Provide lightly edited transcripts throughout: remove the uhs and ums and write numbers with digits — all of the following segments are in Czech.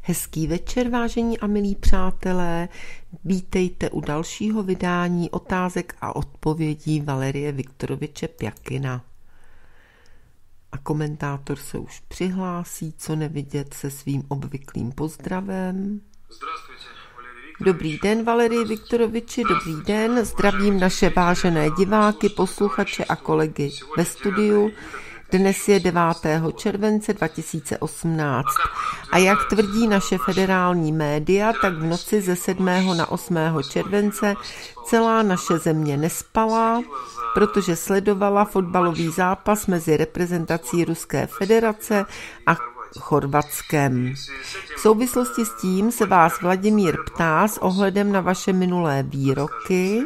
Hezký večer, vážení a milí přátelé. Vítejte u dalšího vydání otázek a odpovědí Valerie Viktoroviče Pjakina. A komentátor se už přihlásí, co nevidět, se svým obvyklým pozdravem. Dobrý den, Valerie Viktoroviči, dobrý den. Zdravím naše vážené diváky, posluchače a kolegy ve studiu. Dnes je 9. července 2018 a jak tvrdí naše federální média, tak v noci ze 7. na 8. července celá naše země nespala, protože sledovala fotbalový zápas mezi reprezentací Ruské federace a Chorvatskem. V souvislosti s tím se vás Vladimír ptá s ohledem na vaše minulé výroky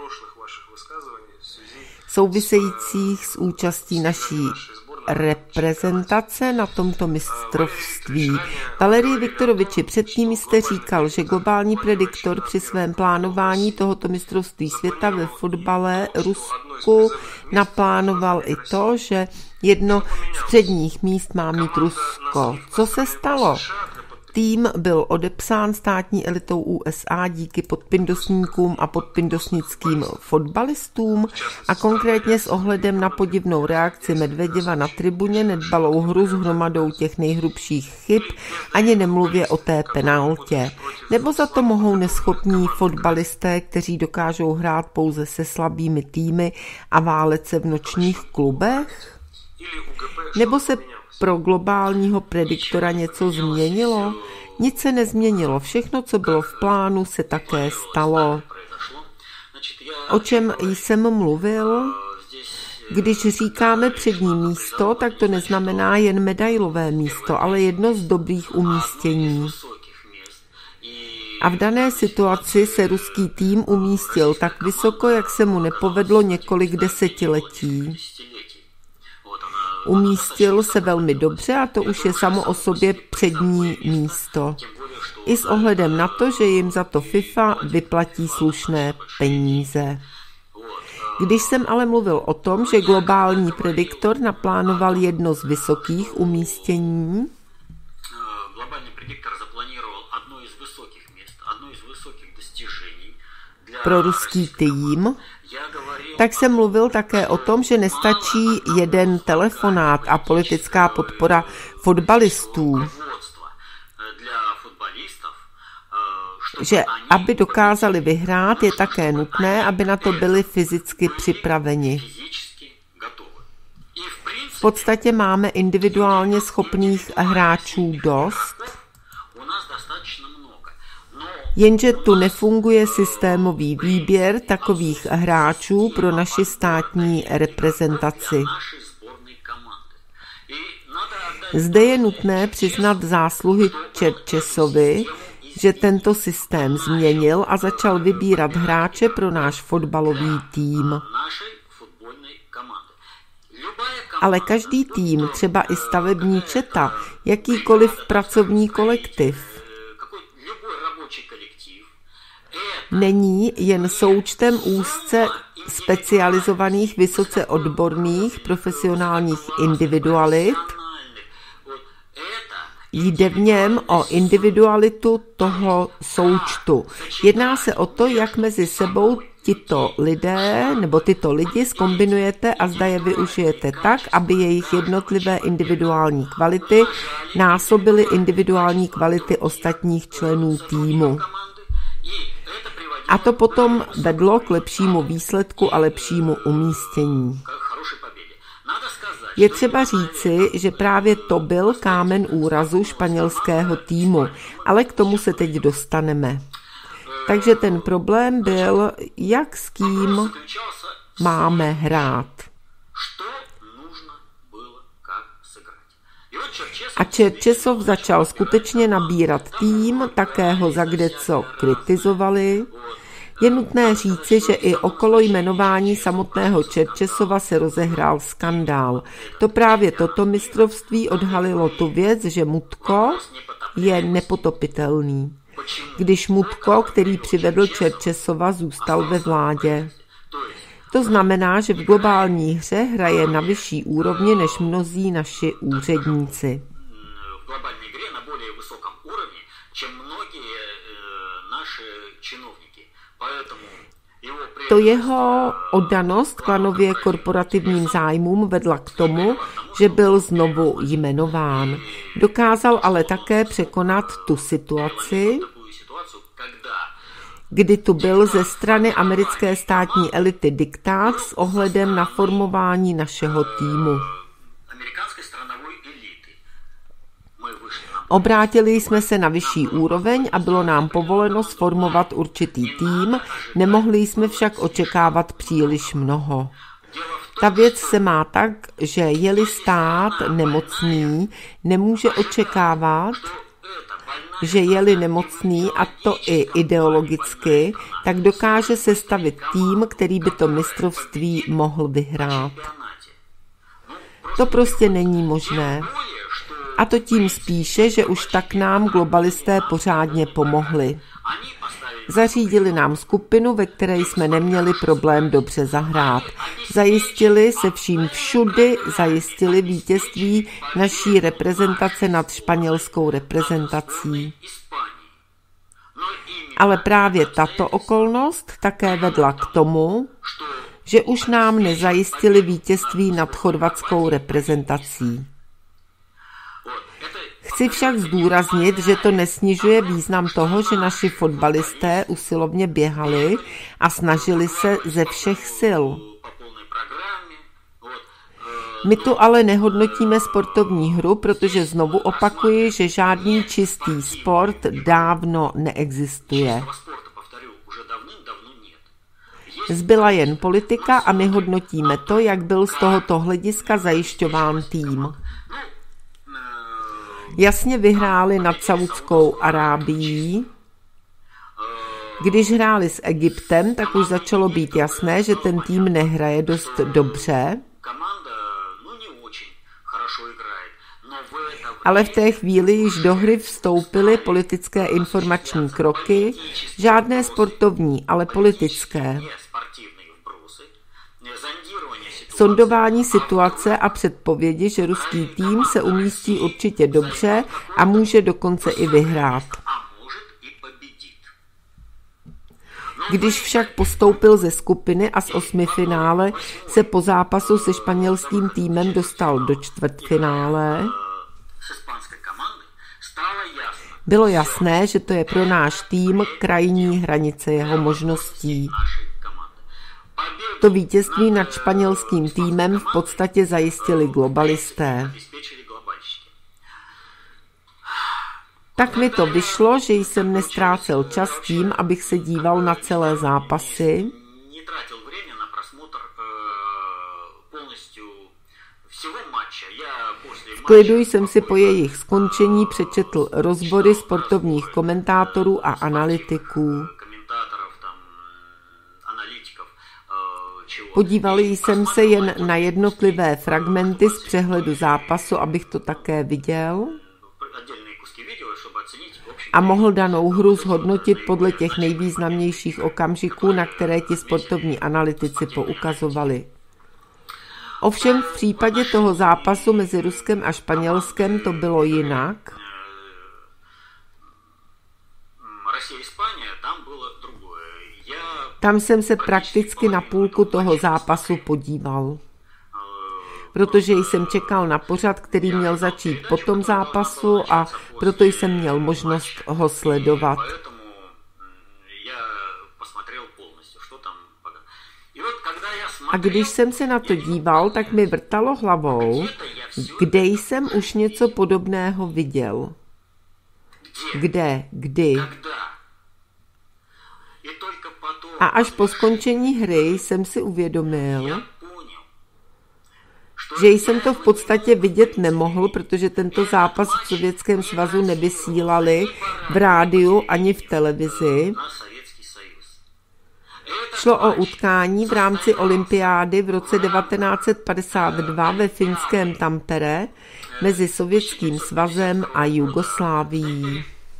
souvisejících s účastí naší reprezentace na tomto mistrovství. Valerie Viktoroviči, předtím jste říkal, že globální prediktor při svém plánování tohoto mistrovství světa ve fotbale Rusku naplánoval i to, že jedno z předních míst má mít Rusko. Co se stalo? Tým byl odepsán státní elitou USA díky podpindosníkům a podpindosnickým fotbalistům a konkrétně s ohledem na podivnou reakci Medveděva na tribuně, nedbalou hru s hromadou těch nejhrubších chyb, ani nemluvě o té penaltě. Nebo za to mohou neschopní fotbalisté, kteří dokážou hrát pouze se slabými týmy a válet se v nočních klubech? Nebo se pro globálního prediktora něco změnilo? Nic se nezměnilo, všechno, co bylo v plánu, se také stalo. O čem jsem mluvil? Když říkáme přední místo, tak to neznamená jen medailové místo, ale jedno z dobrých umístění. A v dané situaci se ruský tým umístil tak vysoko, jak se mu nepovedlo několik desetiletí. Umístil se velmi dobře a to už je samo o sobě přední místo. I s ohledem na to, že jim za to FIFA vyplatí slušné peníze. Když jsem ale mluvil o tom, že globální prediktor naplánoval jedno z vysokých umístění, pro ruský tým, tak jsem mluvil také o tom, že nestačí jeden telefonát a politická podpora fotbalistů. Že aby dokázali vyhrát, je také nutné, aby na to byli fyzicky připraveni. V podstatě máme individuálně schopných hráčů dost, jenže tu nefunguje systémový výběr takových hráčů pro naši státní reprezentaci. Zde je nutné přiznat zásluhy Čerčesovi, že tento systém změnil a začal vybírat hráče pro náš fotbalový tým. Ale každý tým, třeba i stavební četa, jakýkoliv pracovní kolektiv, není jen součtem úzce specializovaných, vysoce odborných, profesionálních individualit. Jde v něm o individualitu toho součtu. Jedná se o to, jak mezi sebou tito lidé nebo tyto lidi zkombinujete a zda je využijete tak, aby jejich jednotlivé individuální kvality násobily individuální kvality ostatních členů týmu. A to potom vedlo k lepšímu výsledku a lepšímu umístění. Je třeba říci, že právě to byl kámen úrazu španělského týmu, ale k tomu se teď dostaneme. Takže ten problém byl, jak s kým máme hrát. A Čerčesov začal skutečně nabírat tým, také ho za kdeco kritizovali. Je nutné říci, že i okolo jmenování samotného Čerčesova se rozehrál skandál. To právě toto mistrovství odhalilo tu věc, že Mutko je nepotopitelný. Když Mutko, který přivedl Čerčesova, zůstal ve vládě. To znamená, že v globální hře hraje na vyšší úrovni než mnozí naši úředníci. To jeho oddanost klanově korporativním zájmům vedla k tomu, že byl znovu jmenován. Dokázal ale také překonat tu situaci, kdy tu byl ze strany americké státní elity diktát s ohledem na formování našeho týmu. Obrátili jsme se na vyšší úroveň a bylo nám povoleno sformovat určitý tým, nemohli jsme však očekávat příliš mnoho. Ta věc se má tak, že je-li stát nemocný, nemůže očekávat, že je-li nemocný, a to i ideologicky, tak dokáže sestavit tým, který by to mistrovství mohl vyhrát. To prostě není možné. A to tím spíše, že už tak nám globalisté pořádně pomohli. Zařídili nám skupinu, ve které jsme neměli problém dobře zahrát. Zajistili se vším všudy, zajistili vítězství naší reprezentace nad španělskou reprezentací. Ale právě tato okolnost také vedla k tomu, že už nám nezajistili vítězství nad chorvatskou reprezentací. Chci však zdůraznit, že to nesnižuje význam toho, že naši fotbalisté usilovně běhali a snažili se ze všech sil. My tu ale nehodnotíme sportovní hru, protože znovu opakuji, že žádný čistý sport dávno neexistuje. Zbyla jen politika a my hodnotíme to, jak byl z tohoto hlediska zajišťován tým. Jasně vyhráli nad Saudskou Arábií. Když hráli s Egyptem, tak už začalo být jasné, že ten tým nehraje dost dobře. Ale v té chvíli již do hry vstoupily politické informační kroky, žádné sportovní, ale politické. Sondování situace a předpovědi, že ruský tým se umístí určitě dobře a může dokonce i vyhrát. Když však postoupil ze skupiny a z osmifinále se po zápasu se španělským týmem dostal do čtvrtfinále, bylo jasné, že to je pro náš tým krajní hranice jeho možností. To vítězství nad španělským týmem v podstatě zajistili globalisté. Tak mi to vyšlo, že jsem nestrácel čas tím, abych se díval na celé zápasy. V klidu jsem si po jejich skončení přečetl rozbory sportovních komentátorů a analytiků. Podívali jsem se jen na jednotlivé fragmenty z přehledu zápasu, abych to také viděl a mohl danou hru zhodnotit podle těch nejvýznamnějších okamžiků, na které ti sportovní analytici poukazovali. Ovšem v případě toho zápasu mezi Ruskem a Španělskem to bylo jinak. Tam jsem se prakticky na půlku toho zápasu podíval. Protože jsem čekal na pořad, který měl začít po tom zápasu a proto jsem měl možnost ho sledovat. A když jsem se na to díval, tak mi vrtalo hlavou, kde jsem už něco podobného viděl. Kdy. A až po skončení hry jsem si uvědomil, že jsem to v podstatě vidět nemohl, protože tento zápas v Sovětském svazu nevysílali v rádiu ani v televizi. Šlo o utkání v rámci olympiády v roce 1952 ve finském Tampere mezi Sovětským svazem a Jugoslávií.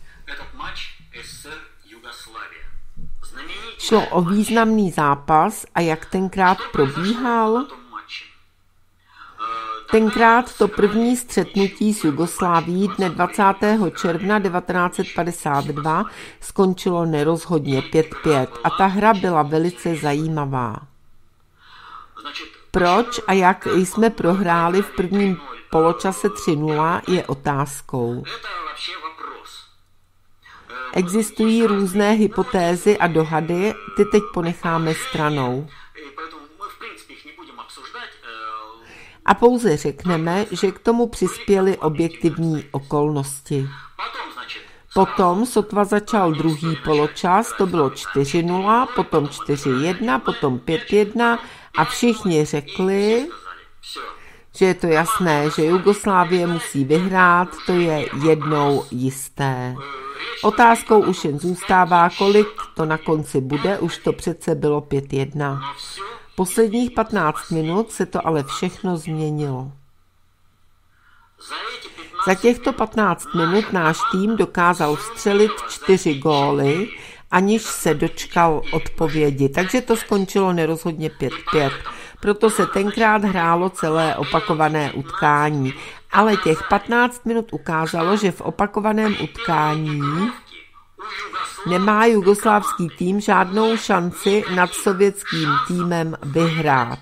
Šlo o významný zápas a jak tenkrát probíhal? Tenkrát to první střetnutí s Jugoslávií dne 20. června 1952 skončilo nerozhodně 5-5 a ta hra byla velice zajímavá. Proč a jak jsme prohráli v prvním poločase 3-0 je otázkou. Existují různé hypotézy a dohady, ty teď ponecháme stranou. A pouze řekneme, že k tomu přispěly objektivní okolnosti. Potom sotva začal druhý poločas, to bylo 4-0, potom 4-1, potom 5-1 a všichni řekli, že je to jasné, že Jugoslávie musí vyhrát, to je jednou jisté. Otázkou už jen zůstává, kolik to na konci bude, už to přece bylo 5-1. Posledních 15 minut se to ale všechno změnilo. Za těchto 15 minut náš tým dokázal vstřelit 4 góly, aniž se dočkal odpovědi, takže to skončilo nerozhodně 5-5. Proto se tenkrát hrálo celé opakované utkání. Ale těch 15 minut ukázalo, že v opakovaném utkání nemá jugoslávský tým žádnou šanci nad sovětským týmem vyhrát.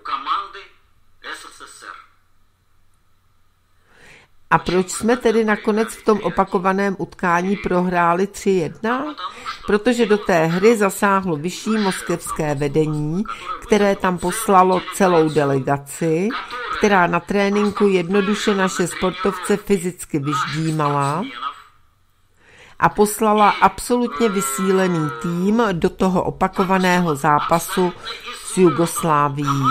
A proč jsme tedy nakonec v tom opakovaném utkání prohráli 3-1? Protože do té hry zasáhlo vyšší moskevské vedení, které tam poslalo celou delegaci, která na tréninku jednoduše naše sportovce fyzicky vyždímala a poslala absolutně vysílený tým do toho opakovaného zápasu s Jugoslávií.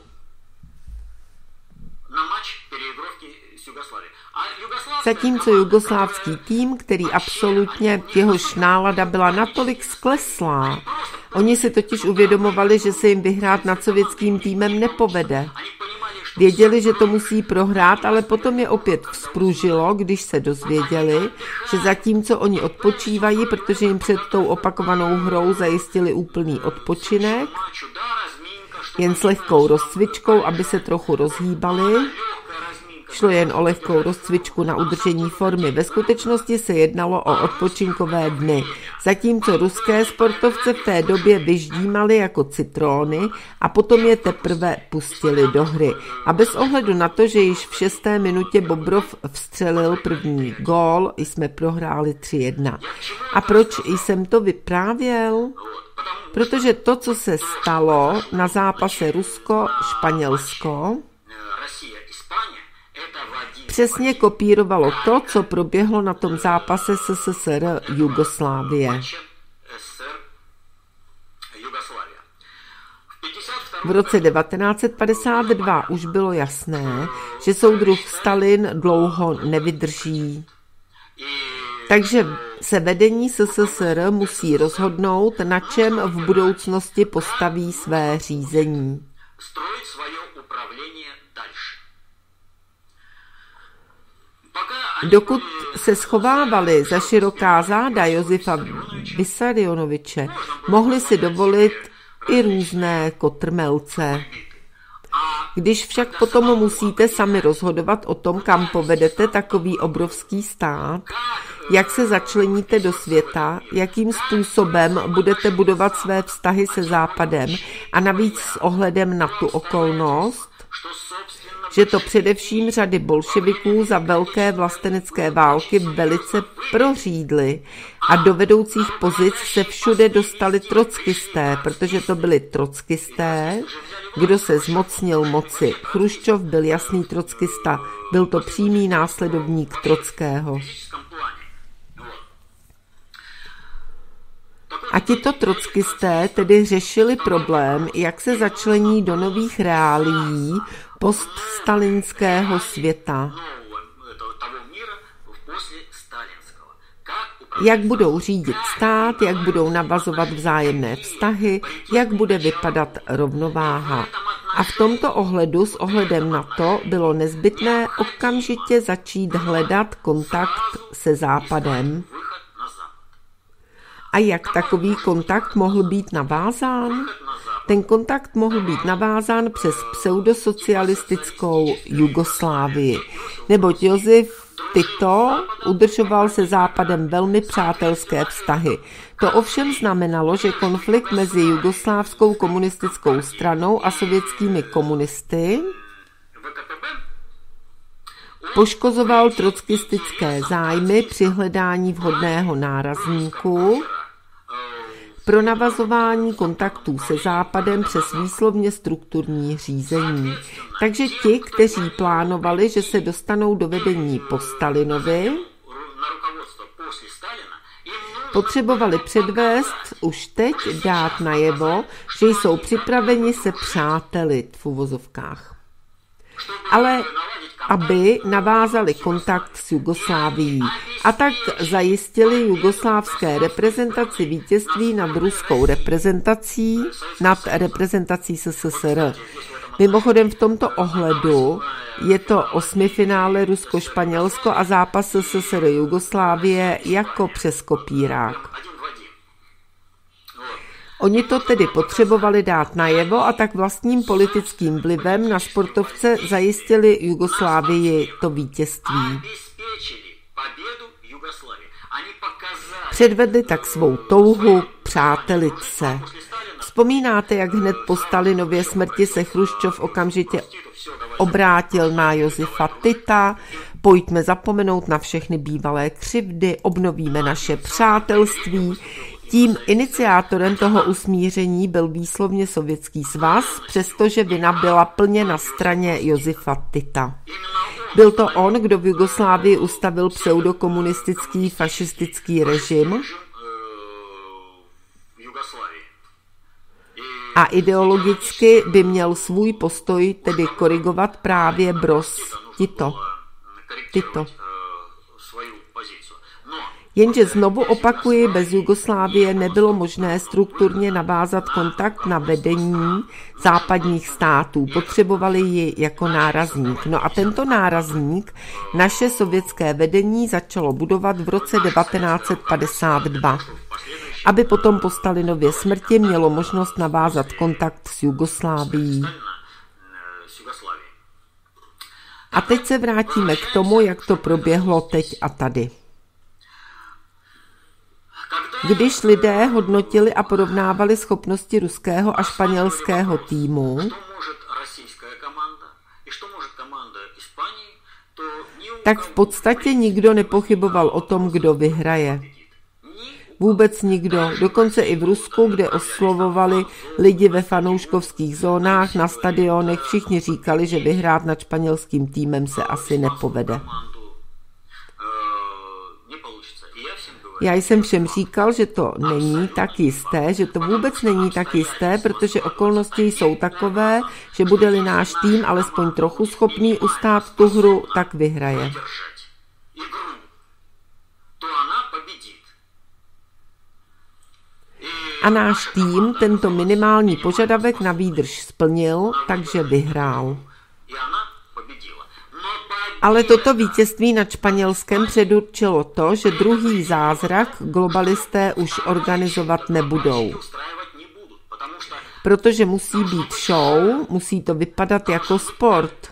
Zatímco jugoslávský tým, který absolutně, jehož nálada byla natolik skleslá, oni si totiž uvědomovali, že se jim vyhrát nad sovětským týmem nepovede. Věděli, že to musí prohrát, ale potom je opět vzpružilo, když se dozvěděli, že zatímco oni odpočívají, protože jim před tou opakovanou hrou zajistili úplný odpočinek, jen s lehkou rozcvičkou, aby se trochu rozhýbali, šlo jen o lehkou rozcvičku na udržení formy. Ve skutečnosti se jednalo o odpočinkové dny, zatímco ruské sportovce v té době vyždímali jako citróny a potom je teprve pustili do hry. A bez ohledu na to, že již v 6. minutě Bobrov vstřelil první gól, jsme prohráli 3-1. A proč jsem to vyprávěl? Protože to, co se stalo na zápase Rusko-Španělsko, přesně kopírovalo to, co proběhlo na tom zápase SSSR Jugoslávie. V roce 1952 už bylo jasné, že soudruh Stalin dlouho nevydrží. Takže se vedení SSSR musí rozhodnout, na čem v budoucnosti postaví své řízení. Dokud se schovávali za široká záda Josifa Vissarionoviče, mohli si dovolit i různé kotrmelce. Když však potom musíte sami rozhodovat o tom, kam povedete takový obrovský stát, jak se začleníte do světa, jakým způsobem budete budovat své vztahy se Západem a navíc s ohledem na tu okolnost, že to především řady bolševiků za velké vlastenecké války velice prořídly a do vedoucích pozic se všude dostali trockisté, protože to byli trockisté, kdo se zmocnil moci. Chruščov byl jasný trockista, byl to přímý následovník Trockého. A tito trockisté tedy řešili problém, jak se začlení do nových reálií poststalinského světa. Jak budou řídit stát, jak budou navazovat vzájemné vztahy, jak bude vypadat rovnováha. A v tomto ohledu, s ohledem na to, bylo nezbytné okamžitě začít hledat kontakt se Západem. A jak takový kontakt mohl být navázán? Ten kontakt mohl být navázán přes pseudosocialistickou Jugoslávii, neboť Josif Tito udržoval se Západem velmi přátelské vztahy. To ovšem znamenalo, že konflikt mezi jugoslávskou komunistickou stranou a sovětskými komunisty poškozoval trotskistické zájmy při hledání vhodného nárazníku pro navazování kontaktů se Západem přes výslovně strukturní řízení. Takže ti, kteří plánovali, že se dostanou do vedení po Stalinovi, potřebovali předvést už teď, dát najevo, že jsou připraveni se přátelit v uvozovkách. Ale aby navázali kontakt s Jugoslávií a tak zajistili jugoslávské reprezentaci vítězství nad ruskou reprezentací, nad reprezentací SSSR. Mimochodem v tomto ohledu je to osmifinále Rusko-Španělsko a zápas SSSR Jugoslávie jako přes kopírák. Oni to tedy potřebovali dát najevo a tak vlastním politickým vlivem na sportovce zajistili Jugoslávii to vítězství. Předvedli tak svou touhu přátelit se. Vzpomínáte, jak hned po Stalinově smrti se Chruščov okamžitě obrátil na Josifa Tita, pojďme zapomenout na všechny bývalé křivdy, obnovíme naše přátelství. Tím iniciátorem toho usmíření byl výslovně Sovětský svaz, přestože vina byla plně na straně Josifa Tita. Byl to on, kdo v Jugoslávii ustavil pseudokomunistický fašistický režim a ideologicky by měl svůj postoj tedy korigovat právě Broz Tito. Jenže znovu opakuji, bez Jugoslávie nebylo možné strukturně navázat kontakt na vedení západních států. Potřebovali ji jako nárazník. No a tento nárazník naše sovětské vedení začalo budovat v roce 1952. Aby potom po Stalinově smrti mělo možnost navázat kontakt s Jugoslávií. A teď se vrátíme k tomu, jak to proběhlo teď a tady. Když lidé hodnotili a porovnávali schopnosti ruského a španělského týmu, tak v podstatě nikdo nepochyboval o tom, kdo vyhraje. Vůbec nikdo, dokonce i v Rusku, kde oslovovali lidi ve fanouškovských zónách, na stadionech, všichni říkali, že vyhrát nad španělským týmem se asi nepovede. Já jsem všem říkal, že to není tak jisté, že to vůbec není tak jisté, protože okolnosti jsou takové, že bude-li náš tým alespoň trochu schopný ustát tu hru, tak vyhraje. A náš tým tento minimální požadavek na výdrž splnil, takže vyhrál. Ale toto vítězství nad Španělskem předurčilo to, že druhý zázrak globalisté už organizovat nebudou. Protože musí být show, musí to vypadat jako sport.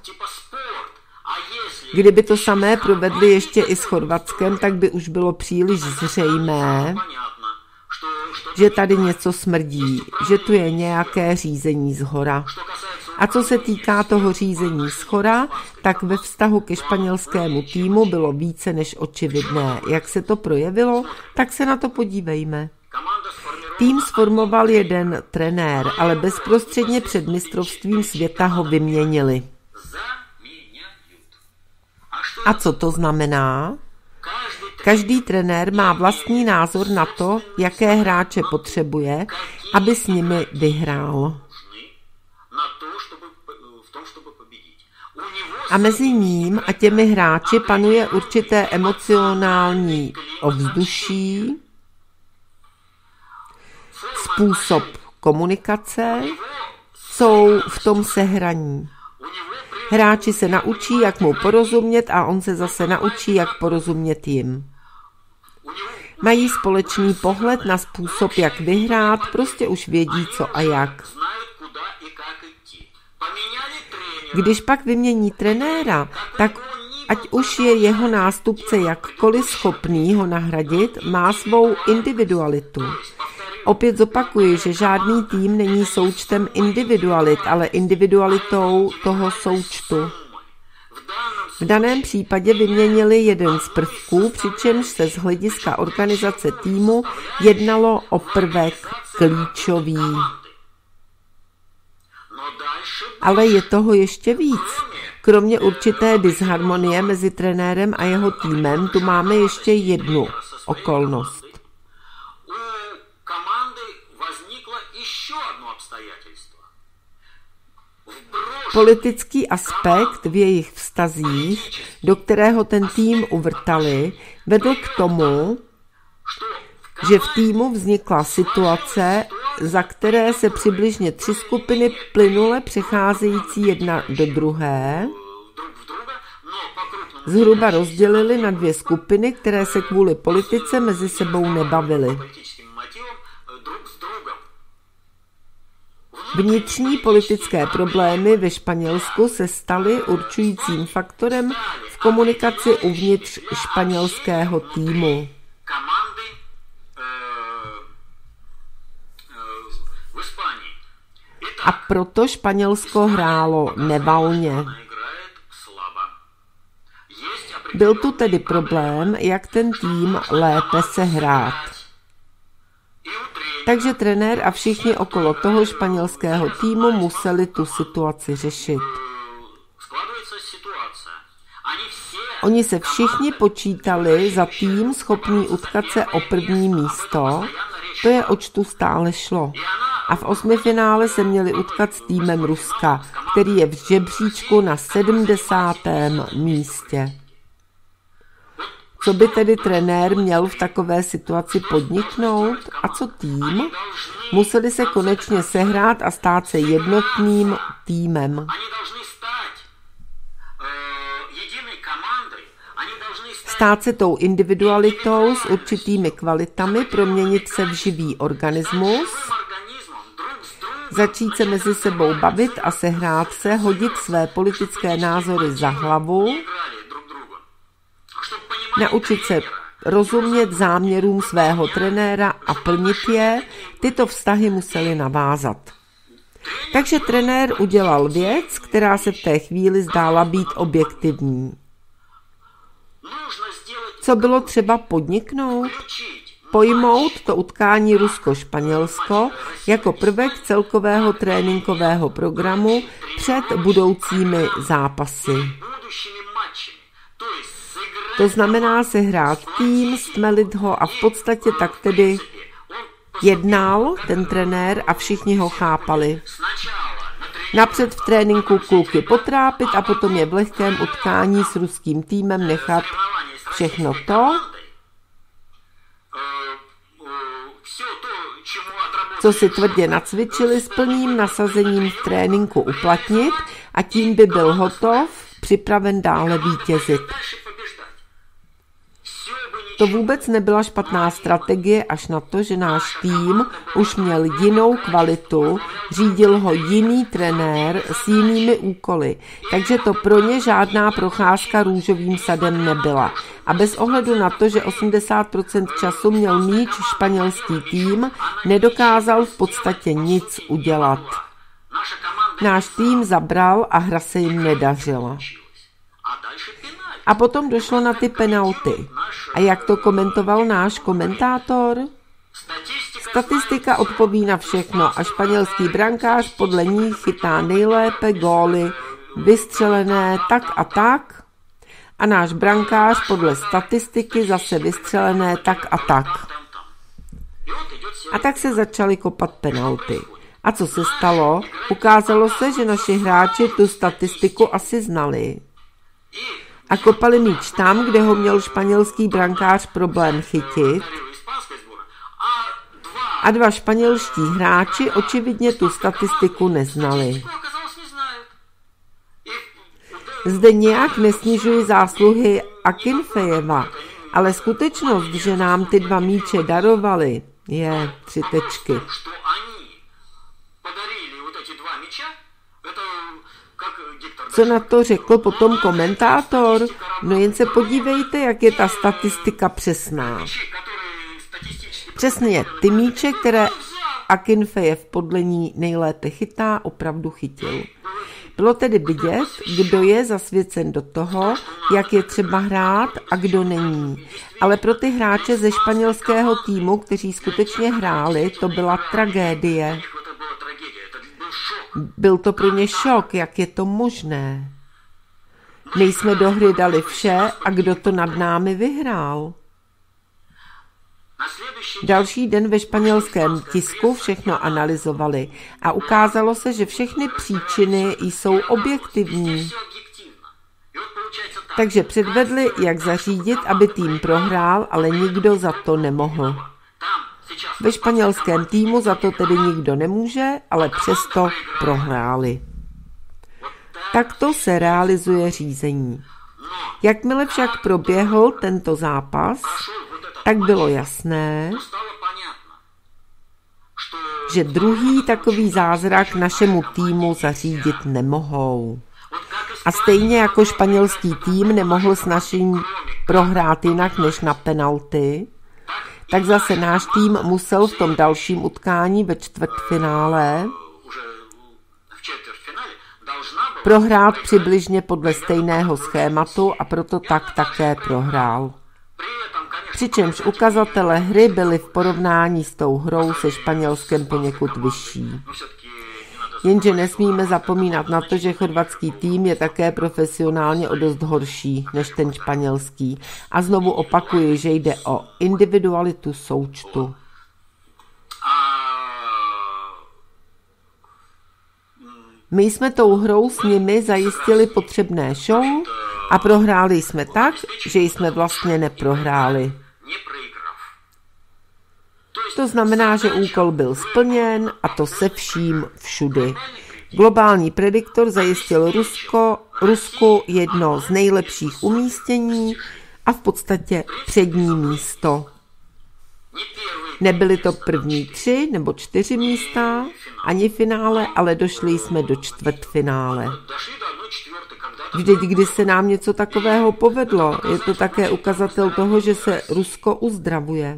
Kdyby to samé provedli ještě i s Chorvatskem, tak by už bylo příliš zřejmé, že tady něco smrdí, že tu je nějaké řízení zhora. A co se týká toho řízení zhora, tak ve vztahu ke španělskému týmu bylo více než očividné. Jak se to projevilo, tak se na to podívejme. Tým sformoval jeden trenér, ale bezprostředně před mistrovstvím světa ho vyměnili. A co to znamená? Každý trenér má vlastní názor na to, jaké hráče potřebuje, aby s nimi vyhrál. A mezi ním a těmi hráči panuje určité emocionální ovzduší, způsob komunikace, jsou v tom sehraní. Hráči se naučí, jak mu porozumět a on se zase naučí, jak porozumět jim. Mají společný pohled na způsob, jak vyhrát, prostě už vědí, co a jak. Když pak vymění trenéra, tak ať už je jeho nástupce jakkoliv schopný ho nahradit, má svou individualitu. Opět zopakuji, že žádný tým není součtem individualit, ale individualitou toho součtu. V daném případě vyměnili jeden z prvků, přičemž se z hlediska organizace týmu jednalo o prvek klíčový. Ale je toho ještě víc. Kromě určité disharmonie mezi trenérem a jeho týmem, tu máme ještě jednu okolnost. Politický aspekt v jejich vztazích, do kterého ten tým uvrtali, vedl k tomu, že v týmu vznikla situace, za které se přibližně 3 skupiny plynule přecházející jedna do druhé zhruba rozdělily na 2 skupiny, které se kvůli politice mezi sebou nebavily. Vnitřní politické problémy ve Španělsku se staly určujícím faktorem v komunikaci uvnitř španělského týmu. A proto Španělsko hrálo nevalně. Byl tu tedy problém, jak ten tým lépe sehrát. Takže trenér a všichni okolo toho španělského týmu museli tu situaci řešit. Oni se všichni počítali za tým schopný utkat se o první místo, to je oč tu stále šlo. A v 8finále se měli utkat s týmem Ruska, který je v žebříčku na 70. místě. Co by tedy trenér měl v takové situaci podniknout? A co tým? Museli se konečně sehrát a stát se jednotným týmem. Stát se tou individualitou s určitými kvalitami, proměnit se v živý organismus, začít se mezi sebou bavit a sehrát se, hodit své politické názory za hlavu, naučit se rozumět záměrům svého trenéra a plnit je, tyto vztahy museli navázat. Takže trenér udělal věc, která se v té chvíli zdála být objektivní. Co bylo třeba podniknout? Pojmout to utkání Rusko-Španělsko jako prvek celkového tréninkového programu před budoucími zápasy. To znamená sehrát tým, stmelit ho a v podstatě tak tedy jednal ten trenér a všichni ho chápali. Napřed v tréninku kluky potrápit a potom je v lehkém utkání s ruským týmem nechat všechno to, co si tvrdě nacvičili, s plným nasazením v tréninku uplatnit a tím by byl hotov, připraven dále vítězit. To vůbec nebyla špatná strategie, až na to, že náš tým už měl jinou kvalitu, řídil ho jiný trenér s jinými úkoly, takže to pro ně žádná procházka růžovým sadem nebyla. A bez ohledu na to, že 80% času měl míč španělský tým, nedokázal v podstatě nic udělat. Náš tým zabral a hra se jim nedařila. A potom došlo na ty penalty. A jak to komentoval náš komentátor? Statistika odpoví na všechno a španělský brankář podle ní chytá nejlépe góly vystřelené tak a tak a náš brankář podle statistiky zase vystřelené tak a tak. A tak se začaly kopat penalty. A co se stalo? Ukázalo se, že naši hráči tu statistiku asi znali. A kopali míč tam, kde ho měl španělský brankář problém chytit. A 2 španělští hráči očividně tu statistiku neznali. Zde nějak nesnižuji zásluhy Akinfejeva, ale skutečnost, že nám ty 2 míče darovali, je 3 tečky. Co na to řekl potom komentátor? No jen se podívejte, jak je ta statistika přesná. Přesně, ty míče, které Akinfejev podle ní nejlépe chytá, opravdu chytil. Bylo tedy vidět, kdo je zasvěcen do toho, jak je třeba hrát a kdo není. Ale pro ty hráče ze španělského týmu, kteří skutečně hráli, to byla tragédie. Byl to pro ně šok, jak je to možné. My jsme do hry dali vše a kdo to nad námi vyhrál? Další den ve španělském tisku všechno analyzovali a ukázalo se, že všechny příčiny jsou objektivní. Takže předvedli, jak zařídit, aby tým prohrál, ale nikdo za to nemohl. Ve španělském týmu za to tedy nikdo nemůže, ale přesto prohráli. Takto se realizuje řízení. Jakmile však proběhl tento zápas, tak bylo jasné, že druhý takový zázrak našemu týmu zařídit nemohou. A stejně jako španělský tým nemohl s naším prohrát jinak než na penalty, tak zase náš tým musel v tom dalším utkání ve čtvrtfinále prohrát přibližně podle stejného schématu a proto tak také prohrál. Přičemž ukazatele hry byly v porovnání s tou hrou se Španělskem poněkud vyšší. Jenže nesmíme zapomínat na to, že chorvatský tým je také profesionálně o dost horší než ten španělský. A znovu opakuji, že jde o individualitu součtu. My jsme tou hrou s nimi zajistili potřebné show a prohráli jsme tak, že jsme vlastně neprohráli. To znamená, že úkol byl splněn a to se vším všudy. Globální prediktor zajistil Rusku jedno z nejlepších umístění a v podstatě přední místo. Nebyly to první 3 nebo 4 místa, ani finále, ale došli jsme do čtvrtfinále. Vždyť, kdy se nám něco takového povedlo, je to také ukazatel toho, že se Rusko uzdravuje.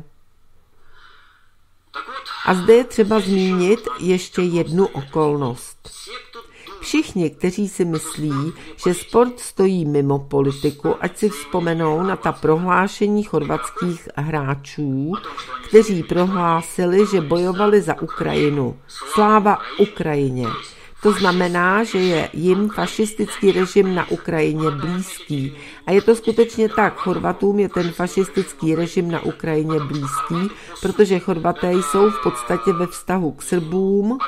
A zde je třeba zmínit ještě jednu okolnost. Všichni, kteří si myslí, že sport stojí mimo politiku, ať si vzpomenou na ta prohlášení chorvatských hráčů, kteří prohlásili, že bojovali za Ukrajinu. Sláva Ukrajině. To znamená, že je jim fašistický režim na Ukrajině blízký. A je to skutečně tak. Chorvatům je ten fašistický režim na Ukrajině blízký, protože Chorvaté jsou v podstatě ve vztahu k Srbům.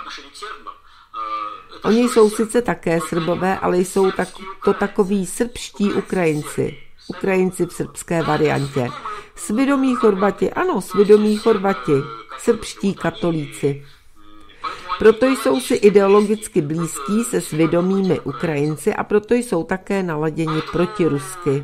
Oni jsou sice také Srbové, ale jsou to takoví srbští Ukrajinci. Ukrajinci v srbské variantě. Svědomí Chorvati, ano, svědomí Chorvati. Srbští katolíci. Proto jsou si ideologicky blízký se svědomými Ukrajinci a proto jsou také naladěni protirusky.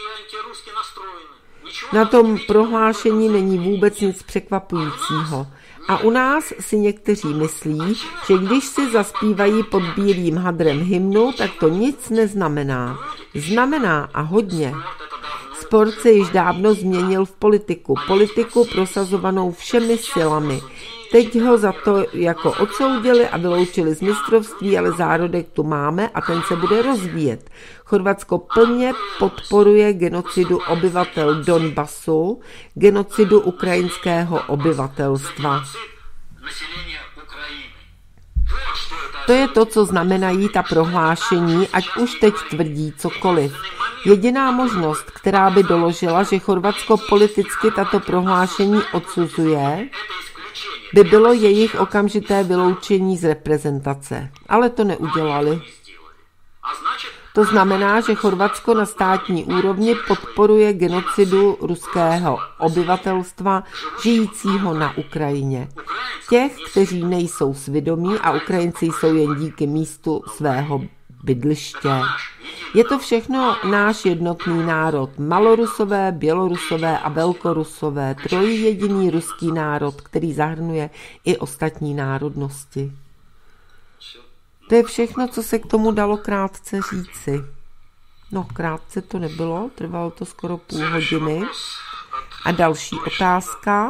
Na tom prohlášení není vůbec nic překvapujícího. A u nás si někteří myslí, že když si zaspívají pod bílým hadrem hymnu, tak to nic neznamená. Znamená a hodně. Sport se již dávno změnil v politiku. Politiku prosazovanou všemi silami. Teď ho za to jako odsoudili a vyloučili z mistrovství, ale zárodek tu máme a ten se bude rozvíjet. Chorvatsko plně podporuje genocidu obyvatel Donbasu, genocidu ukrajinského obyvatelstva. To je to, co znamenají ta prohlášení, ať už teď tvrdí cokoliv. Jediná možnost, která by doložila, že Chorvatsko politicky tato prohlášení odsuzuje, by bylo jejich okamžité vyloučení z reprezentace. Ale to neudělali. To znamená, že Chorvatsko na státní úrovni podporuje genocidu ruského obyvatelstva žijícího na Ukrajině. Těch, kteří nejsou svědomí a Ukrajinci jsou jen díky místu svého bydliště. Je to všechno náš jednotný národ. Malorusové, Bělorusové a Velkorusové. Trojjediný ruský národ, který zahrnuje i ostatní národnosti. To je všechno, co se k tomu dalo krátce říci. No, krátce to nebylo, trvalo to skoro půl hodiny. A další otázka.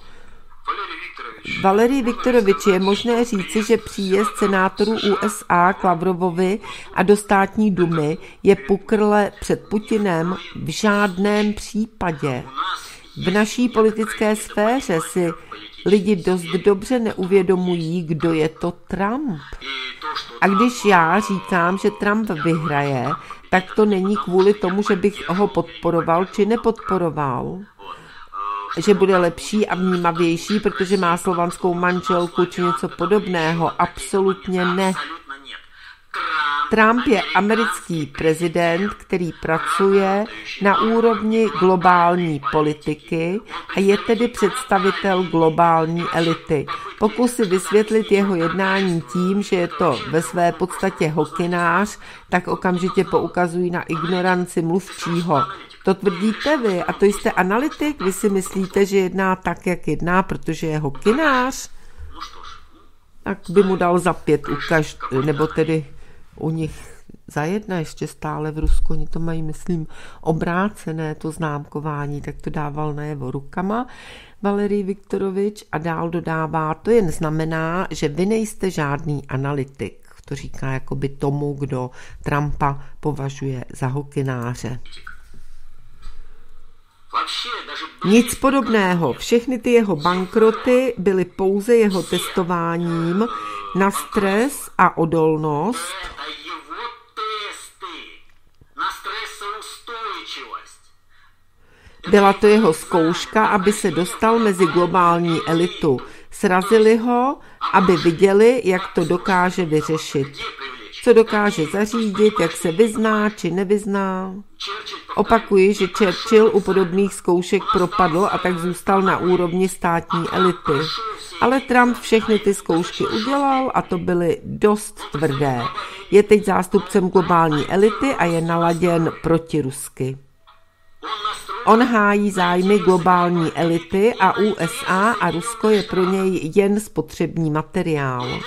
Valerij Viktorovič, je možné říci, že příjezd senátorů USA k Lavrovovi a do státní dumy je pukrle před Putinem? V žádném případě. V naší politické sféře si lidi dost dobře neuvědomují, kdo je to Trump. A když já říkám, že Trump vyhraje, tak to není kvůli tomu, že bych ho podporoval či nepodporoval. Že bude lepší a vnímavější, protože má slovanskou manželku či něco podobného. Absolutně ne. Trump je americký prezident, který pracuje na úrovni globální politiky a je tedy představitel globální elity. Pokusy vysvětlit jeho jednání tím, že je to ve své podstatě hokynář, tak okamžitě poukazují na ignoranci mluvčího. To tvrdíte vy a to jste analytik? Vy si myslíte, že jedná tak, jak jedná, protože je hokynář? Tak by mu dal za 5 nebo tedy u nich za 1 ještě stále v Rusku. Oni to mají, myslím, obrácené, to známkování, tak to dával najevo rukama Valerij Viktorovič a dál dodává, to jen znamená, že vy nejste žádný analytik. To říká jakoby tomu, kdo Trumpa považuje za hokynáře. Nic podobného. Všechny ty jeho bankroty byly pouze jeho testováním na stres a odolnost. Byla to jeho zkouška, aby se dostal mezi globální elitu. Srazili ho, aby viděli, jak to dokáže vyřešit. Co dokáže zařídit, jak se vyzná či nevyzná. Opakuji, že Churchill u podobných zkoušek propadl a tak zůstal na úrovni státní elity. Ale Trump všechny ty zkoušky udělal a to byly dost tvrdé. Je teď zástupcem globální elity a je naladěn protirusky. On hájí zájmy globální elity a USA a Rusko je pro něj jen spotřební materiál.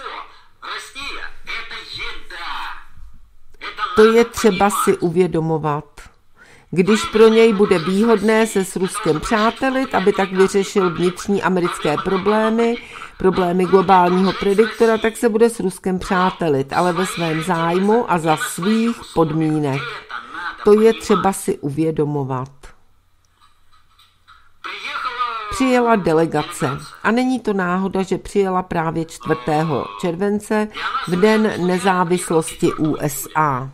To je třeba si uvědomovat. Když pro něj bude výhodné se s Ruskem přátelit, aby tak vyřešil vnitřní americké problémy globálního prediktora, tak se bude s Ruskem přátelit, ale ve svém zájmu a za svých podmínek. To je třeba si uvědomovat. Přijela delegace. A není to náhoda, že přijela právě 4. července v Den nezávislosti USA.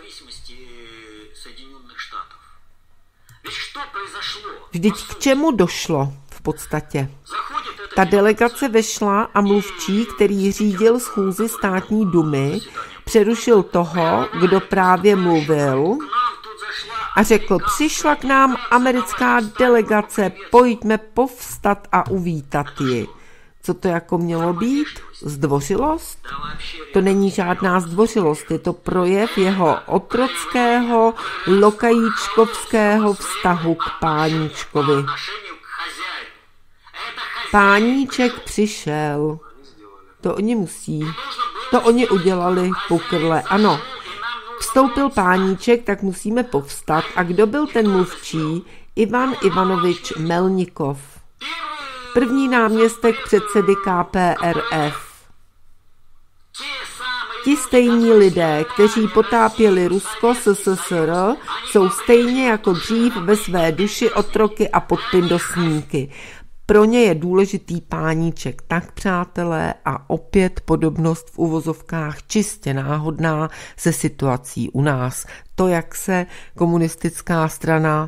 Vždyť k čemu došlo v podstatě? Ta delegace vešla a mluvčí, který řídil schůzi státní dumy, přerušil toho, kdo právě mluvil a řekl, přišla k nám americká delegace, pojďme povstat a uvítat ji. Co to jako mělo být? Zdvořilost? To není žádná zdvořilost, je to projev jeho otrockého, lokajíčkovského vztahu k páníčkovi. Páníček přišel. To oni musí. To oni udělali pukrle. Ano. Vstoupil páníček, tak musíme povstat. A kdo byl ten mluvčí? Ivan Ivanovič Melnikov. První náměstek předsedy KPRF. Ti stejní lidé, kteří potápěli Rusko SSSR, jsou stejně jako dřív ve své duši otroky a podpindosníky. Pro ně je důležitý páníček, tak přátelé, a opět podobnost v uvozovkách čistě náhodná se situací u nás. To, jak se komunistická strana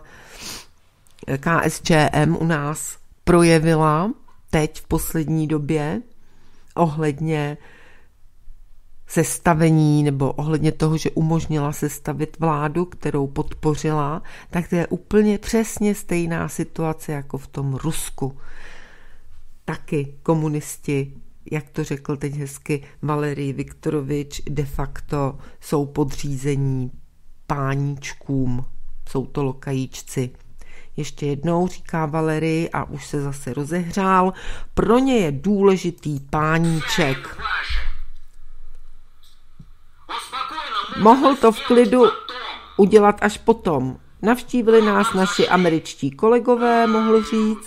KSČM u nás projevila teď v poslední době ohledně sestavení nebo ohledně toho, že umožnila sestavit vládu, kterou podpořila, tak to je úplně přesně stejná situace jako v tom Rusku. Taky komunisti, jak to řekl teď hezky Valerij Viktorovič, de facto jsou podřízení páníčkům, jsou to lokajíčci. Ještě jednou říká Valerij a už se zase rozehřál, pro ně je důležitý páníček. Mohl to v klidu udělat až potom. Navštívili nás naši američtí kolegové, mohl říct.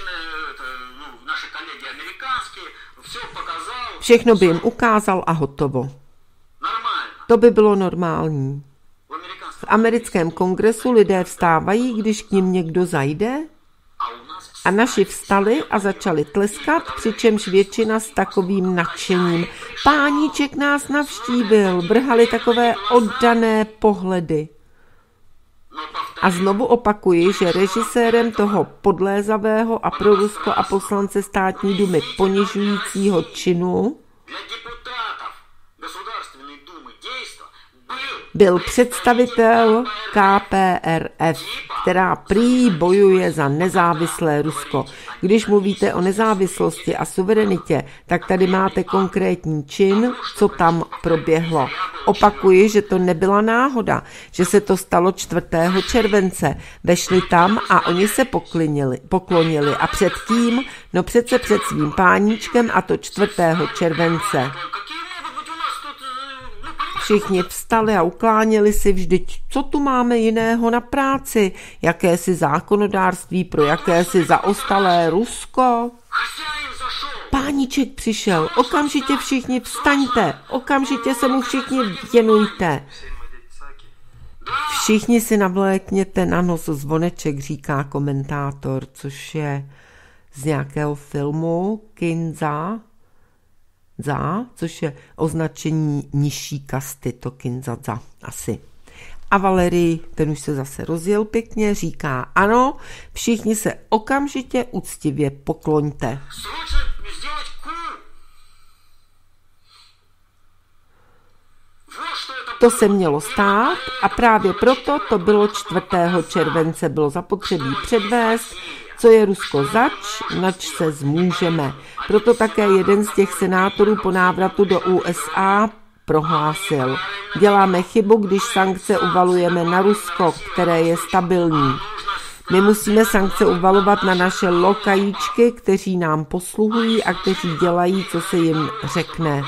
Všechno by jim ukázal a hotovo. To by bylo normální. V americkém kongresu lidé vstávají, když k nim někdo zajde, a naši vstali a začali tleskat, přičemž většina s takovým nadšením. Páníček nás navštívil, vrhali takové oddané pohledy. A znovu opakuji, že režisérem toho podlézavého a pro Rusko a poslance státní dumy ponižujícího činu byl představitel KPRF, která prý bojuje za nezávislé Rusko. Když mluvíte o nezávislosti a suverenitě, tak tady máte konkrétní čin, co tam proběhlo. Opakuji, že to nebyla náhoda, že se to stalo 4. července. Vešli tam a oni se poklonili. A před kým? No přece před svým páníčkem, a to 4. července. Všichni vstali a ukláněli si, vždyť co tu máme jiného na práci, jakési zákonodárství pro jakési zaostalé Rusko. Páníček přišel, okamžitě všichni vstaňte, okamžitě se mu všichni věnujte. Všichni si navlékněte na nos zvoneček, říká komentátor, což je z nějakého filmu Kinza, což je označení nižší kasty, to Kinza asi. A Valerij, ten už se zase rozjel pěkně, říká ano, všichni se okamžitě úctivě pokloňte. To se mělo stát a právě proto to bylo 4. července, bylo zapotřebí předvést, co je Rusko zač, nač se zmůžeme. Proto také jeden z těch senátorů po návratu do USA prohlásil: děláme chybu, když sankce uvalujeme na Rusko, které je stabilní. My musíme sankce uvalovat na naše lokajíčky, kteří nám posluhují a kteří dělají, co se jim řekne.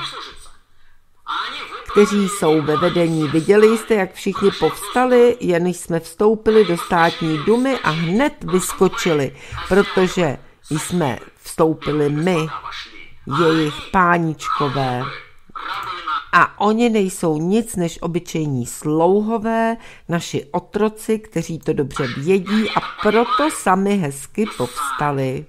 Kteří jsou ve vedení. Viděli jste, jak všichni povstali, jen jsme vstoupili do státní dumy a hned vyskočili, protože jsme vstoupili my, jejich páničkové. A oni nejsou nic než obyčejní slouhové, naši otroci, kteří to dobře vědí a proto sami hezky povstali.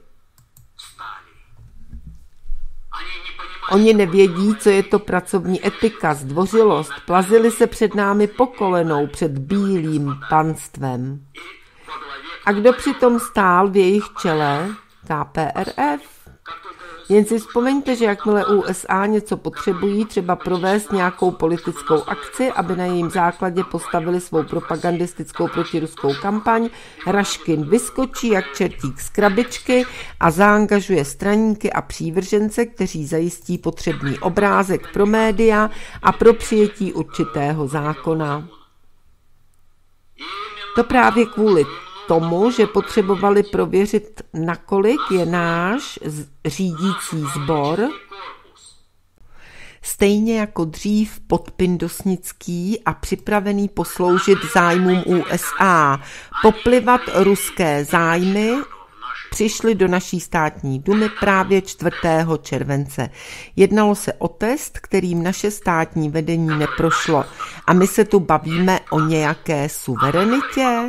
Oni nevědí, co je to pracovní etika, zdvořilost, plazili se před námi po kolenou, před bílým panstvem. A kdo přitom stál v jejich čele? KPRF. Jen si vzpomeňte, že jakmile USA něco potřebují, třeba provést nějakou politickou akci, aby na jejím základě postavili svou propagandistickou protiruskou kampaň, Raškin vyskočí jak čertík z krabičky a zaangažuje straníky a přívržence, kteří zajistí potřebný obrázek pro média a pro přijetí určitého zákona. To právě kvůli tomu, že potřebovali prověřit, nakolik je náš řídící sbor, stejně jako dřív podpindosnický a připravený posloužit zájmům USA, poplivat ruské zájmy, přišli do naší státní dumy právě 4. července. Jednalo se o test, kterým naše státní vedení neprošlo. A my se tu bavíme o nějaké suverenitě?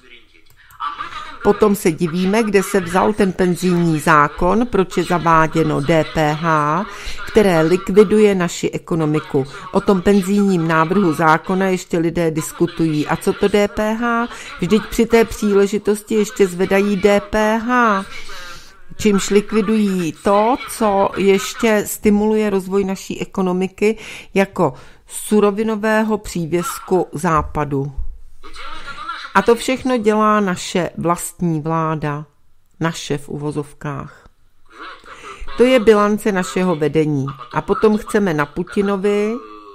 Potom se divíme, kde se vzal ten penzijní zákon, proč je zaváděno DPH, které likviduje naši ekonomiku. O tom penzijním návrhu zákona ještě lidé diskutují. A co to DPH? Vždyť při té příležitosti ještě zvedají DPH, čímž likvidují to, co ještě stimuluje rozvoj naší ekonomiky jako surovinového přívěsku západu. A to všechno dělá naše vlastní vláda, naše v uvozovkách. To je bilance našeho vedení. A potom chceme na Putinovi,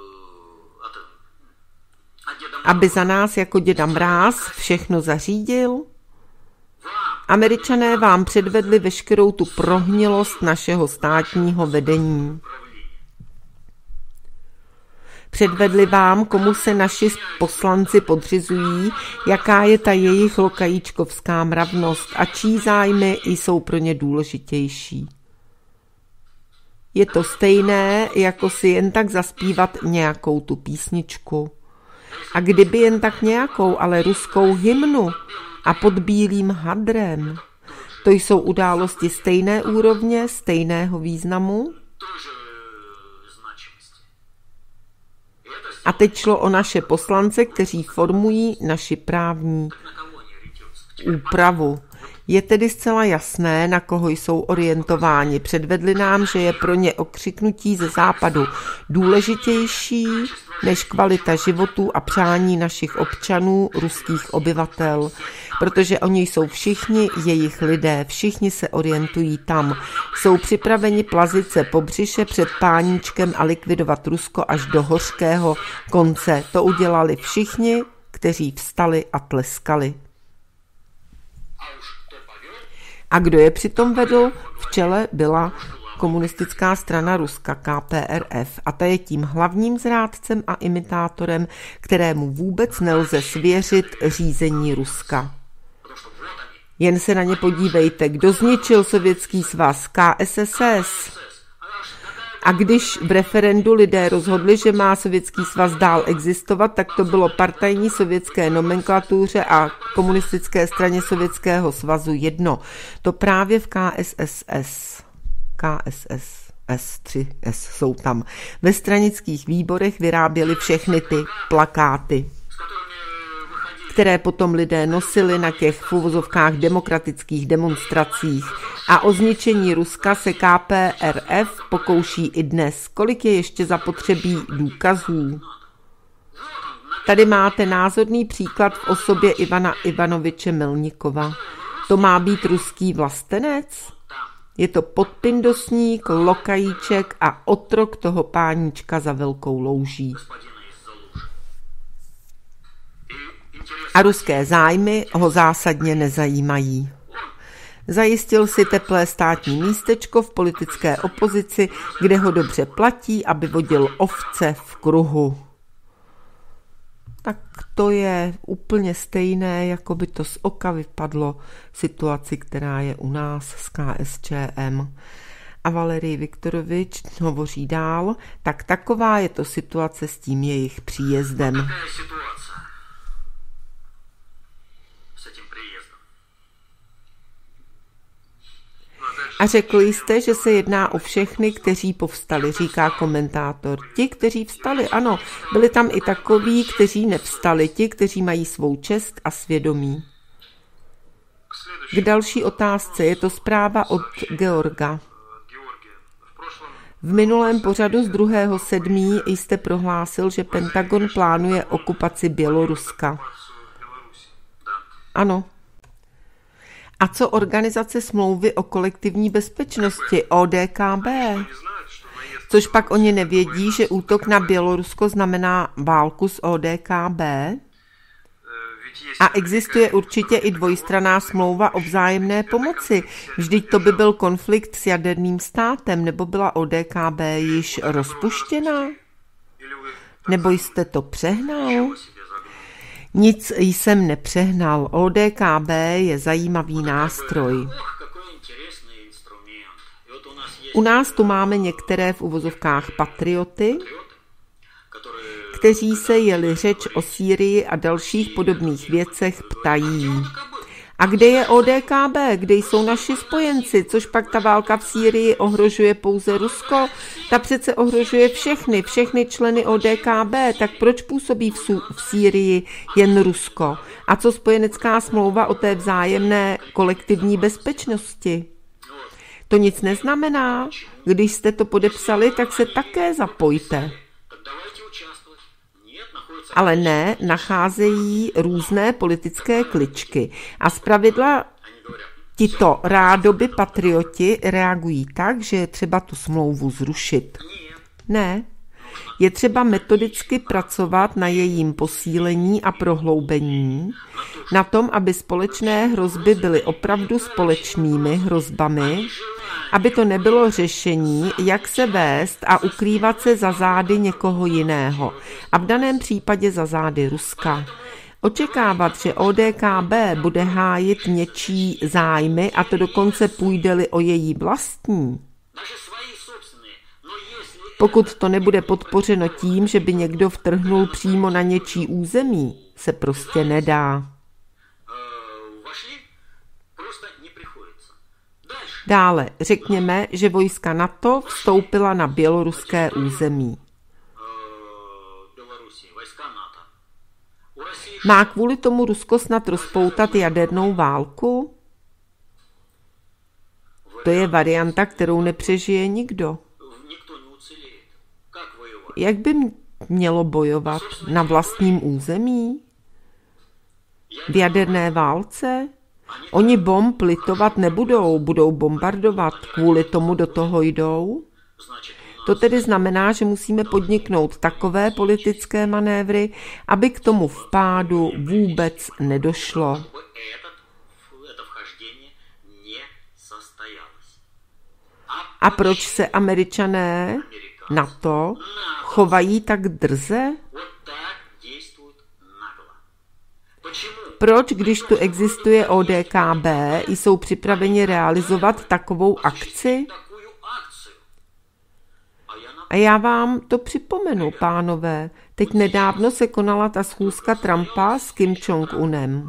aby za nás jako děda Mráz všechno zařídil? Američané vám předvedli veškerou tu prohnilost našeho státního vedení. Předvedli vám, komu se naši poslanci podřizují, jaká je ta jejich lokajíčkovská mravnost a čí zájmy jsou pro ně důležitější. Je to stejné, jako si jen tak zaspívat nějakou tu písničku. A kdyby jen tak nějakou, ale ruskou hymnu a pod bílým hadrem, to jsou události stejné úrovně, stejného významu. A teď šlo o naše poslance, kteří formují naši právní úpravu. Je tedy zcela jasné, na koho jsou orientováni. Předvedli nám, že je pro ně okřiknutí ze západu důležitější než kvalita životů a přání našich občanů, ruských obyvatel. Protože oni jsou všichni jejich lidé, všichni se orientují tam. Jsou připraveni plazit se po břiše před páníčkem a likvidovat Rusko až do hořkého konce. To udělali všichni, kteří vstali a tleskali. A kdo je přitom vedl? V čele byla komunistická strana Ruska, KPRF, a ta je tím hlavním zrádcem a imitátorem, kterému vůbec nelze svěřit řízení Ruska. Jen se na ně podívejte, kdo zničil Sovětský svaz, KSSS. A když v referendu lidé rozhodli, že má Sovětský svaz dál existovat, tak to bylo partajní sovětské nomenklatuře a komunistické straně Sovětského svazu jedno. To právě v KSSS 3S jsou tam. Ve stranických výborech vyráběli všechny ty plakáty, které potom lidé nosili na těch v uvozovkách demokratických demonstracích. A o zničení Ruska se KPRF pokouší i dnes. Kolik je ještě zapotřebí důkazů? Tady máte názorný příklad v osobě Ivana Ivanoviče Melnikova. To má být ruský vlastenec? Je to podpindosník, lokajíček a otrok toho páníčka za velkou louží. A ruské zájmy ho zásadně nezajímají. Zajistil si teplé státní místečko v politické opozici, kde ho dobře platí, aby vodil ovce v kruhu. Tak to je úplně stejné, jako by to z oka vypadlo v situaci, která je u nás s KSČM. A Valerij Viktorovič hovoří dál, tak taková je to situace s tím jejich příjezdem. A řekl jste, že se jedná o všechny, kteří povstali, říká komentátor. Ti, kteří vstali, ano, byli tam i takoví, kteří nevstali, ti, kteří mají svou čest a svědomí. K další otázce je to zpráva od Georga. V minulém pořadu z 2.7. jste prohlásil, že Pentagon plánuje okupaci Běloruska. Ano. A co Organizace smlouvy o kolektivní bezpečnosti, ODKB? Což pak oni nevědí, že útok na Bělorusko znamená válku s ODKB? A existuje určitě i dvojstranná smlouva o vzájemné pomoci. Vždyť to by byl konflikt s jaderným státem, nebo byla ODKB již rozpuštěna? Nebo jste to přehnal? Nic jsem nepřehnal. ODKB je zajímavý nástroj. U nás tu máme některé v uvozovkách patrioty, kteří se, jeli řeč o Sýrii a dalších podobných věcech, ptají. A kde je ODKB? Kde jsou naši spojenci? Což pak ta válka v Sýrii ohrožuje pouze Rusko? Ta přece ohrožuje všechny členy ODKB. Tak proč působí v Sýrii jen Rusko? A co spojenecká smlouva o té vzájemné kolektivní bezpečnosti? To nic neznamená. Když jste to podepsali, tak se také zapojte. Ale ne, nacházejí různé politické kličky. A zpravidla tito rádoby patrioti reagují tak, že je třeba tu smlouvu zrušit. Ne, je třeba metodicky pracovat na jejím posílení a prohloubení, na tom, aby společné hrozby byly opravdu společnými hrozbami aby to nebylo řešení, jak se vést a ukrývat se za zády někoho jiného. A v daném případě za zády Ruska. Očekávat, že ODKB bude hájit něčí zájmy, a to dokonce půjde-li o její vlastní, pokud to nebude podpořeno tím, že by někdo vtrhnul přímo na něčí území, se prostě nedá. Dále řekněme, že vojska NATO vstoupila na běloruské území. Má kvůli tomu Rusko snad rozpoutat jadernou válku? To je varianta, kterou nepřežije nikdo. Jak by mělo bojovat? Na vlastním území? V jaderné válce? Oni bomb litovat nebudou, budou bombardovat, kvůli tomu do toho jdou? To tedy znamená, že musíme podniknout takové politické manévry, aby k tomu vpádu vůbec nedošlo. A proč se Američané NATO chovají tak drze? Proč, když tu existuje ODKB, jsou připraveni realizovat takovou akci? A já vám to připomenu, pánové. Teď nedávno se konala ta schůzka Trumpa s Kim Jong-unem.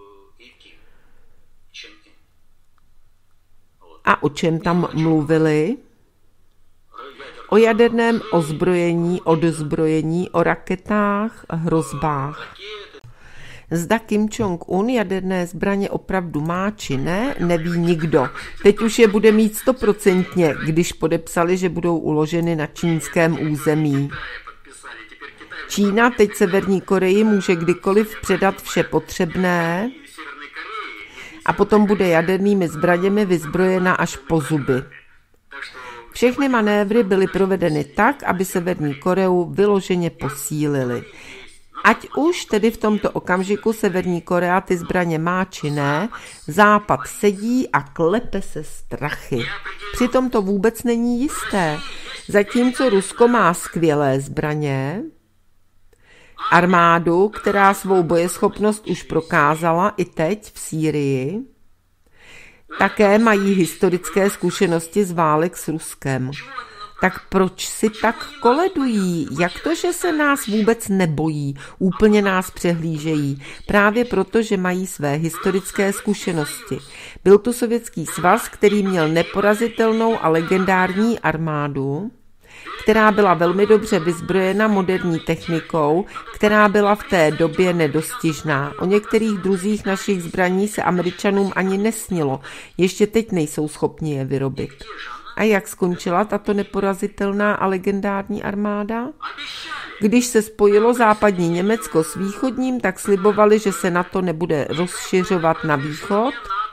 A o čem tam mluvili? O jaderném ozbrojení, o dozbrojení, o raketách, hrozbách. Zda Kim Jong-un jaderné zbraně opravdu má či ne, neví nikdo. Teď už je bude mít 100%, když podepsali, že budou uloženy na čínském území. Čína teď Severní Koreji může kdykoliv předat vše potřebné a potom bude jadernými zbraněmi vyzbrojena až po zuby. Všechny manévry byly provedeny tak, aby Severní Koreu vyloženě posílili. Ať už tedy v tomto okamžiku Severní Korea ty zbraně má či ne, Západ sedí a klepe se strachy. Přitom to vůbec není jisté. Zatímco Rusko má skvělé zbraně, armádu, která svou bojeschopnost už prokázala i teď v Sýrii, také mají historické zkušenosti z válek s Ruskem. Tak proč si tak koledují? Jak to, že se nás vůbec nebojí? Úplně nás přehlížejí. Právě proto, že mají své historické zkušenosti. Byl tu Sovětský svaz, který měl neporazitelnou a legendární armádu, která byla velmi dobře vyzbrojena moderní technikou, která byla v té době nedostižná. O některých druzích našich zbraní se Američanům ani nesnilo. Ještě teď nejsou schopni je vyrobit. A jak skončila tato neporazitelná a legendární armáda? Když se spojilo západní Německo s východním, tak slibovali, že se NATO nebude rozšiřovat na východ.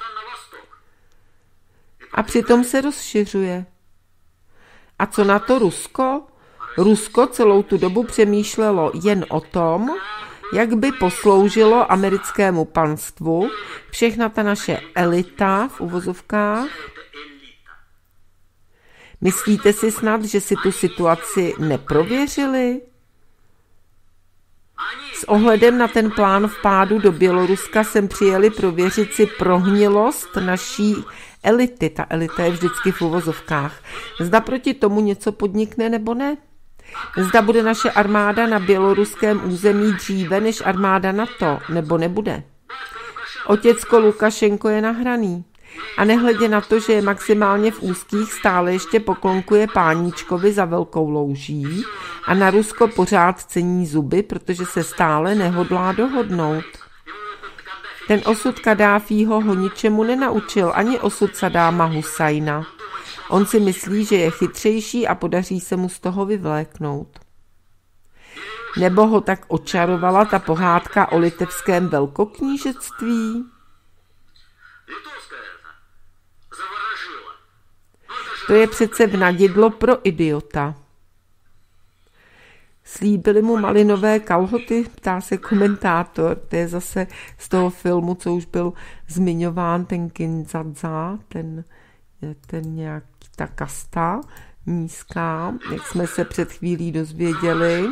A přitom se rozšiřuje. A co na to Rusko? Rusko celou tu dobu přemýšlelo jen o tom, jak by posloužilo americkému panstvu všechna ta naše elita v uvozovkách. Myslíte si snad, že si tu situaci neprověřili? S ohledem na ten plán vpádu do Běloruska sem přijeli prověřit si prohnilost naší elity. Ta elita je vždycky v uvozovkách. Zda proti tomu něco podnikne nebo ne? Zda bude naše armáda na běloruském území dříve než armáda NATO, nebo nebude? Otěcko Lukašenko je nahraný. A nehledě na to, že je maximálně v úzkých, stále ještě poklonkuje páníčkovi za velkou louží a na Rusko pořád cení zuby, protože se stále nehodlá dohodnout. Ten osud Kaddáfího ho ničemu nenaučil, ani osud Saddáma Husajna. On si myslí, že je chytřejší a podaří se mu z toho vyvléknout. Nebo ho tak očarovala ta pohádka o litevském velkoknížectví? To je přece vnadidlo pro idiota. Slíbili mu malinové kalhoty, ptá se komentátor. To je zase z toho filmu, co už byl zmiňován, ten Kinzadza, ten je ten nějaký ta kasta nízká, jak jsme se před chvílí dozvěděli.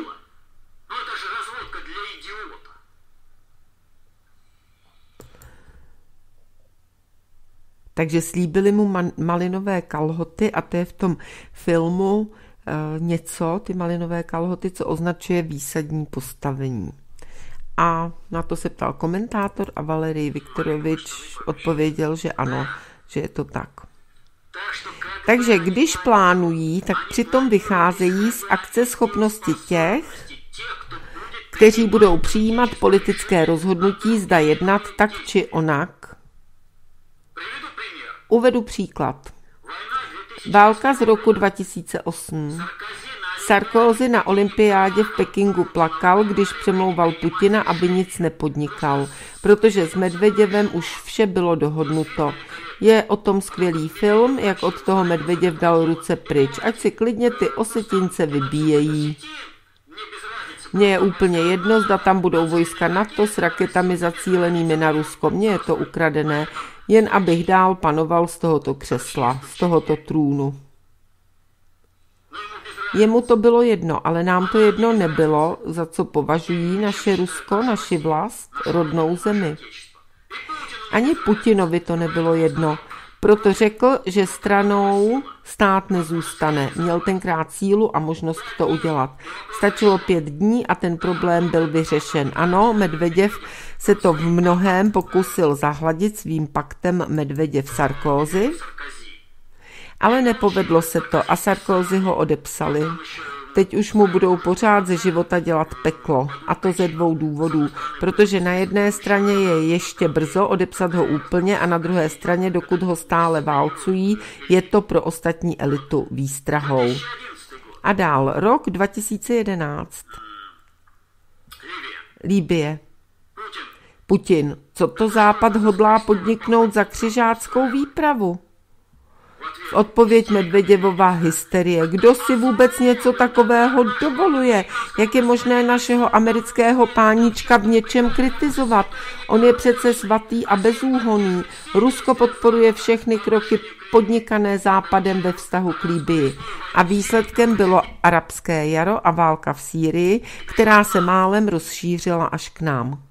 Takže slíbili mu malinové kalhoty a to je v tom filmu něco, ty malinové kalhoty, co označuje výsadní postavení. A na to se ptal komentátor a Valerij Viktorovič odpověděl, že ano, že je to tak. Takže když plánují, tak přitom vycházejí z akceschopnosti těch, kteří budou přijímat politické rozhodnutí, zda jednat tak či onak. Uvedu příklad. Válka z roku 2008. Sarkozy na olympiádě v Pekingu plakal, když přemlouval Putina, aby nic nepodnikal, protože s Medveděvem už vše bylo dohodnuto. Je o tom skvělý film, jak od toho Medveděv dal ruce pryč, ať si klidně ty Osetince vybíjejí. Mně je úplně jedno, zda tam budou vojska NATO s raketami zacílenými na Rusko. Mně je to ukradené, jen abych dál panoval z tohoto křesla, z tohoto trůnu. Jemu to bylo jedno, ale nám to jedno nebylo, za co považují naše Rusko, naši vlast, rodnou zemi. Ani Putinovi to nebylo jedno, proto řekl, že stranou stát nezůstane. Měl tenkrát sílu a možnost to udělat. Stačilo 5 dní a ten problém byl vyřešen. Ano, Medveděv se to v mnohém pokusil zahladit svým paktem Medveděv-Sarkozy, ale nepovedlo se to a Sarkozy ho odepsali. Teď už mu budou pořád ze života dělat peklo. A to ze 2 důvodů. Protože na jedné straně je ještě brzo odepsat ho úplně a na druhé straně, dokud ho stále válcují, je to pro ostatní elitu výstrahou. A dál, rok 2011. Libye. Putin. Co to Západ hodlá podniknout za křižáckou výpravu? Odpověď Medveděvova hysterie. Kdo si vůbec něco takového dovoluje? Jak je možné našeho amerického páníčka v něčem kritizovat? On je přece svatý a bezúhonný. Rusko podporuje všechny kroky podnikané Západem ve vztahu k Libyi. A výsledkem bylo arabské jaro a válka v Sýrii, která se málem rozšířila až k nám.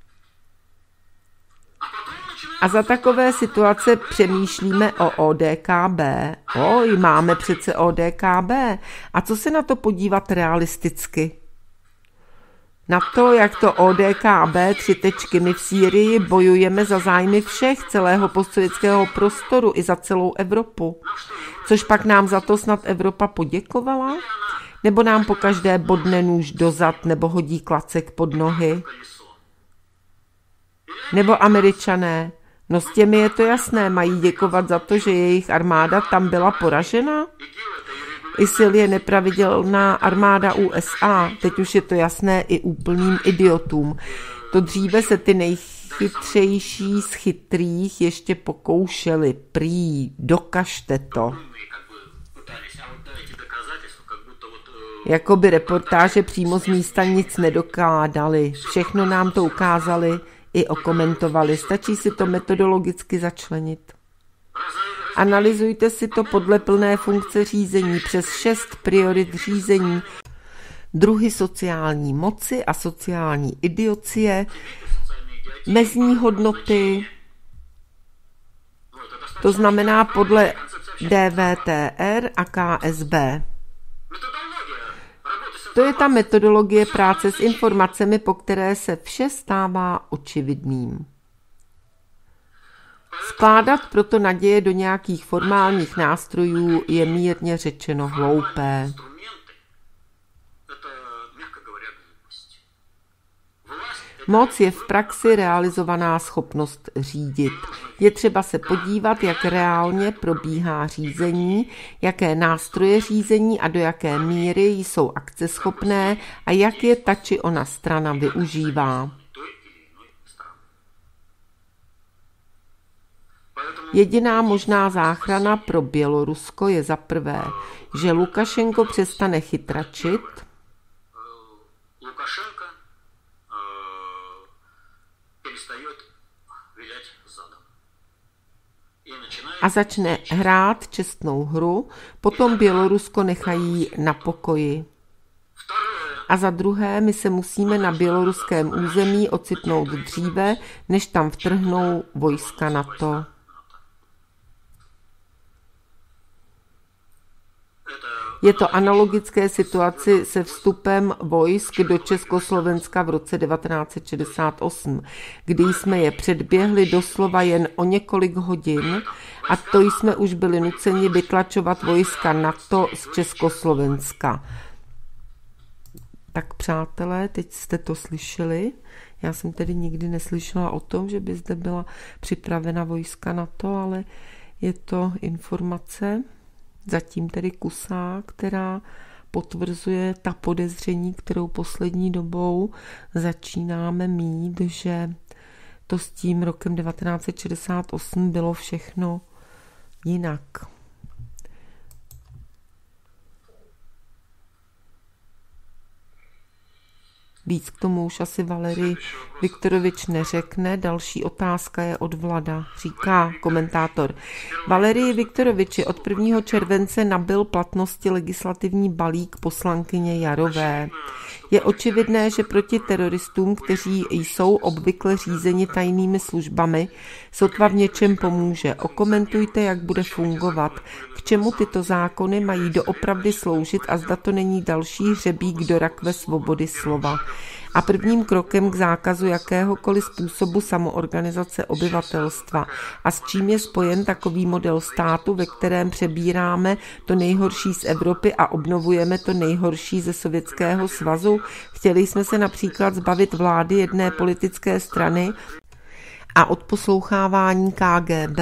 A za takové situace přemýšlíme o ODKB. Oj, máme přece ODKB. A co se na to podívat realisticky? Na to, jak to ODKB, 3 tečky, my v Sýrii bojujeme za zájmy všech, celého postsovětského prostoru i za celou Evropu. Což pak nám za to snad Evropa poděkovala? Nebo nám pokaždé bodne nůž do zad nebo hodí klacek pod nohy? Nebo Američané? No s těmi je to jasné, mají děkovat za to, že jejich armáda tam byla poražena? ISIL je nepravidelná armáda USA, teď už je to jasné i úplným idiotům. To dříve se ty nejchytřejší z chytrých ještě pokoušeli. Prý, dokažte to. Jakoby reportáže přímo z místa nic nedokládali. Všechno nám to ukázali i okomentovali. Stačí si to metodologicky začlenit. Analyzujte si to podle plné funkce řízení přes 6 priorit řízení. Druhy sociální moci a sociální idiocie, mezní hodnoty, to znamená podle DVTR a KSB. To je ta metodologie práce s informacemi, po které se vše stává očividným. Skládat proto naděje do nějakých formálních nástrojů je mírně řečeno hloupé. Moc je v praxi realizovaná schopnost řídit. Je třeba se podívat, jak reálně probíhá řízení, jaké nástroje řízení a do jaké míry jsou akceschopné a jak je ta či ona strana využívá. Jediná možná záchrana pro Bělorusko je za prvé, že Lukašenko přestane chytračit, a začne hrát čestnou hru, potom Bělorusko nechají na pokoji. A za druhé, my se musíme na běloruském území ocitnout dříve, než tam vtrhnou vojska NATO. Je to analogické situaci se vstupem vojsk do Československa v roce 1968, kdy jsme je předběhli doslova jen o několik hodin a to jsme už byli nuceni vytlačovat vojska NATO z Československa. Tak přátelé, teď jste to slyšeli. Já jsem tedy nikdy neslyšela o tom, že by zde byla připravena vojska NATO, ale je to informace, zatím tedy kusá, která potvrzuje ta podezření, kterou poslední dobou začínáme mít, že to s tím rokem 1968 bylo všechno jinak. Víc k tomu už asi Valerij Viktorovič neřekne. Další otázka je od Vlada. Říká komentátor. Valerij Viktoroviči, od 1. července nabyl platnosti legislativní balík poslankyně Jarové. Je očividné, že proti teroristům, kteří jsou obvykle řízeni tajnými službami, sotva v něčem pomůže. Okomentujte, jak bude fungovat. K čemu tyto zákony mají doopravdy sloužit a zda to není další hřebík do rakve svobody slova. A prvním krokem k zákazu jakéhokoliv způsobu samoorganizace obyvatelstva. A s čím je spojen takový model státu, ve kterém přebíráme to nejhorší z Evropy a obnovujeme to nejhorší ze Sovětského svazu? Chtěli jsme se například zbavit vlády jedné politické strany a odposlouchávání KGB,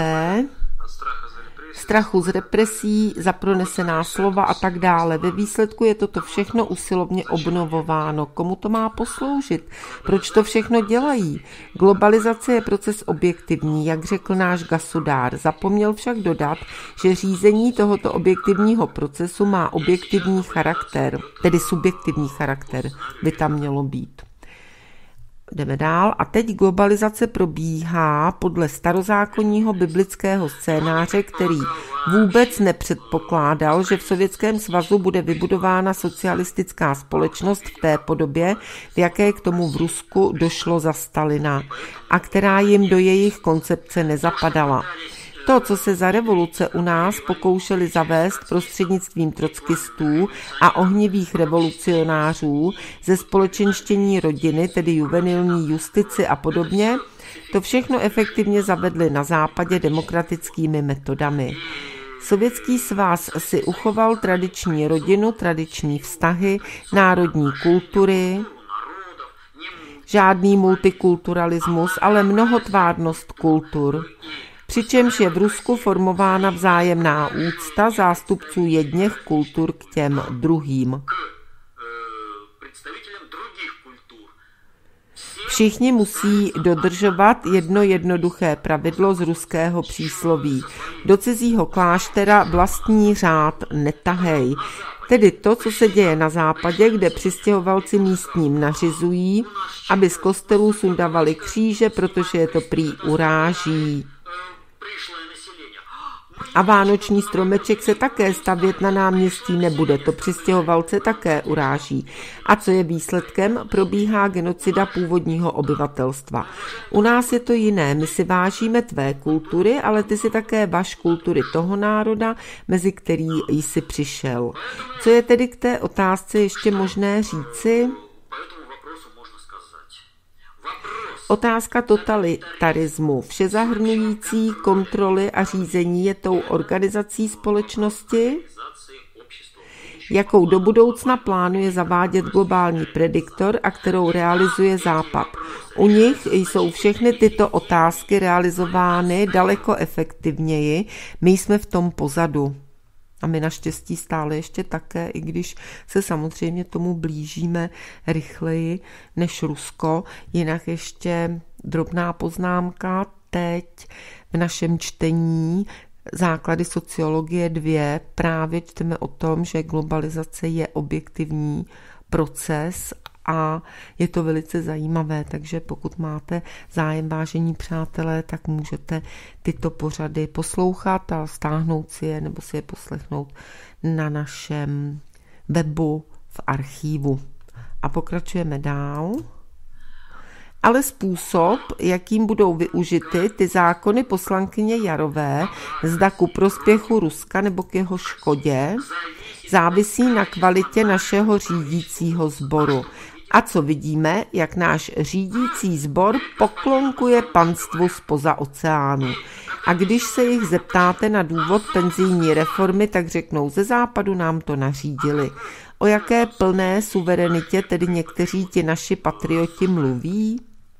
strachu z represí, za pronesená slova a tak dále. Ve výsledku je toto všechno usilovně obnovováno. Komu to má posloužit? Proč to všechno dělají? Globalizace je proces objektivní, jak řekl náš Gasudár. Zapomněl však dodat, že řízení tohoto objektivního procesu má objektivní charakter, tedy subjektivní charakter by tam mělo být. Jdeme dál a teď globalizace probíhá podle starozákonního biblického scénáře, který vůbec nepředpokládal, že v Sovětském svazu bude vybudována socialistická společnost v té podobě, v jaké k tomu v Rusku došlo za Stalina a která jim do jejich koncepce nezapadala. To, co se za revoluce u nás pokoušeli zavést prostřednictvím trockistů a ohnivých revolucionářů ze společenštění rodiny, tedy juvenilní justici a podobně, to všechno efektivně zavedli na západě demokratickými metodami. Sovětský svaz si uchoval tradiční rodinu, tradiční vztahy, národní kultury, žádný multikulturalismus, ale mnohotvárnost kultur. Přičemž je v Rusku formována vzájemná úcta zástupců jedněch kultur k těm druhým. Všichni musí dodržovat jedno jednoduché pravidlo z ruského přísloví. Do cizího kláštera vlastní řád netahej. Tedy to, co se děje na západě, kde přistěhovalci místním nařizují, aby z kostelů sundavali kříže, protože je to prý uráží. A vánoční stromeček se také stavět na náměstí nebude, to přistěhovalce také uráží. A co je výsledkem? Probíhá genocida původního obyvatelstva. U nás je to jiné, my si vážíme tvé kultury, ale ty si také váž kultury toho národa, mezi který jsi přišel. Co je tedy k té otázce ještě možné říci? Otázka totalitarismu, všezahrnující kontroly a řízení je tou organizací společnosti, jakou do budoucna plánuje zavádět globální prediktor a kterou realizuje Západ. U nich jsou všechny tyto otázky realizovány daleko efektivněji, my jsme v tom pozadu. A my naštěstí stále ještě také, i když se samozřejmě tomu blížíme rychleji než Rusko. Jinak ještě drobná poznámka teď v našem čtení Základy sociologie 2 právě čteme o tom, že globalizace je objektivní proces a je to velice zajímavé, takže pokud máte zájem, vážení přátelé, tak můžete tyto pořady poslouchat a stáhnout si je nebo si je poslechnout na našem webu v archívu. A pokračujeme dál. Ale způsob, jakým budou využity ty zákony poslankyně Jarové, zda ku prospěchu Ruska nebo k jeho škodě, závisí na kvalitě našeho řídícího sboru. A co vidíme, jak náš řídící sbor poklonkuje panstvu zpoza oceánu. A když se jich zeptáte na důvod penzijní reformy, tak řeknou, ze západu nám to nařídili. O jaké plné suverenitě tedy někteří ti naši patrioti mluví?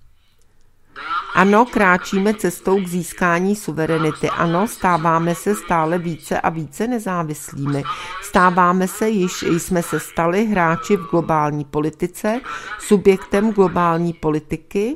Ano, kráčíme cestou k získání suverenity. Ano, stáváme se stále více a více nezávislými. Stáváme se, již jsme se stali hráči v globální politice, subjektem globální politiky,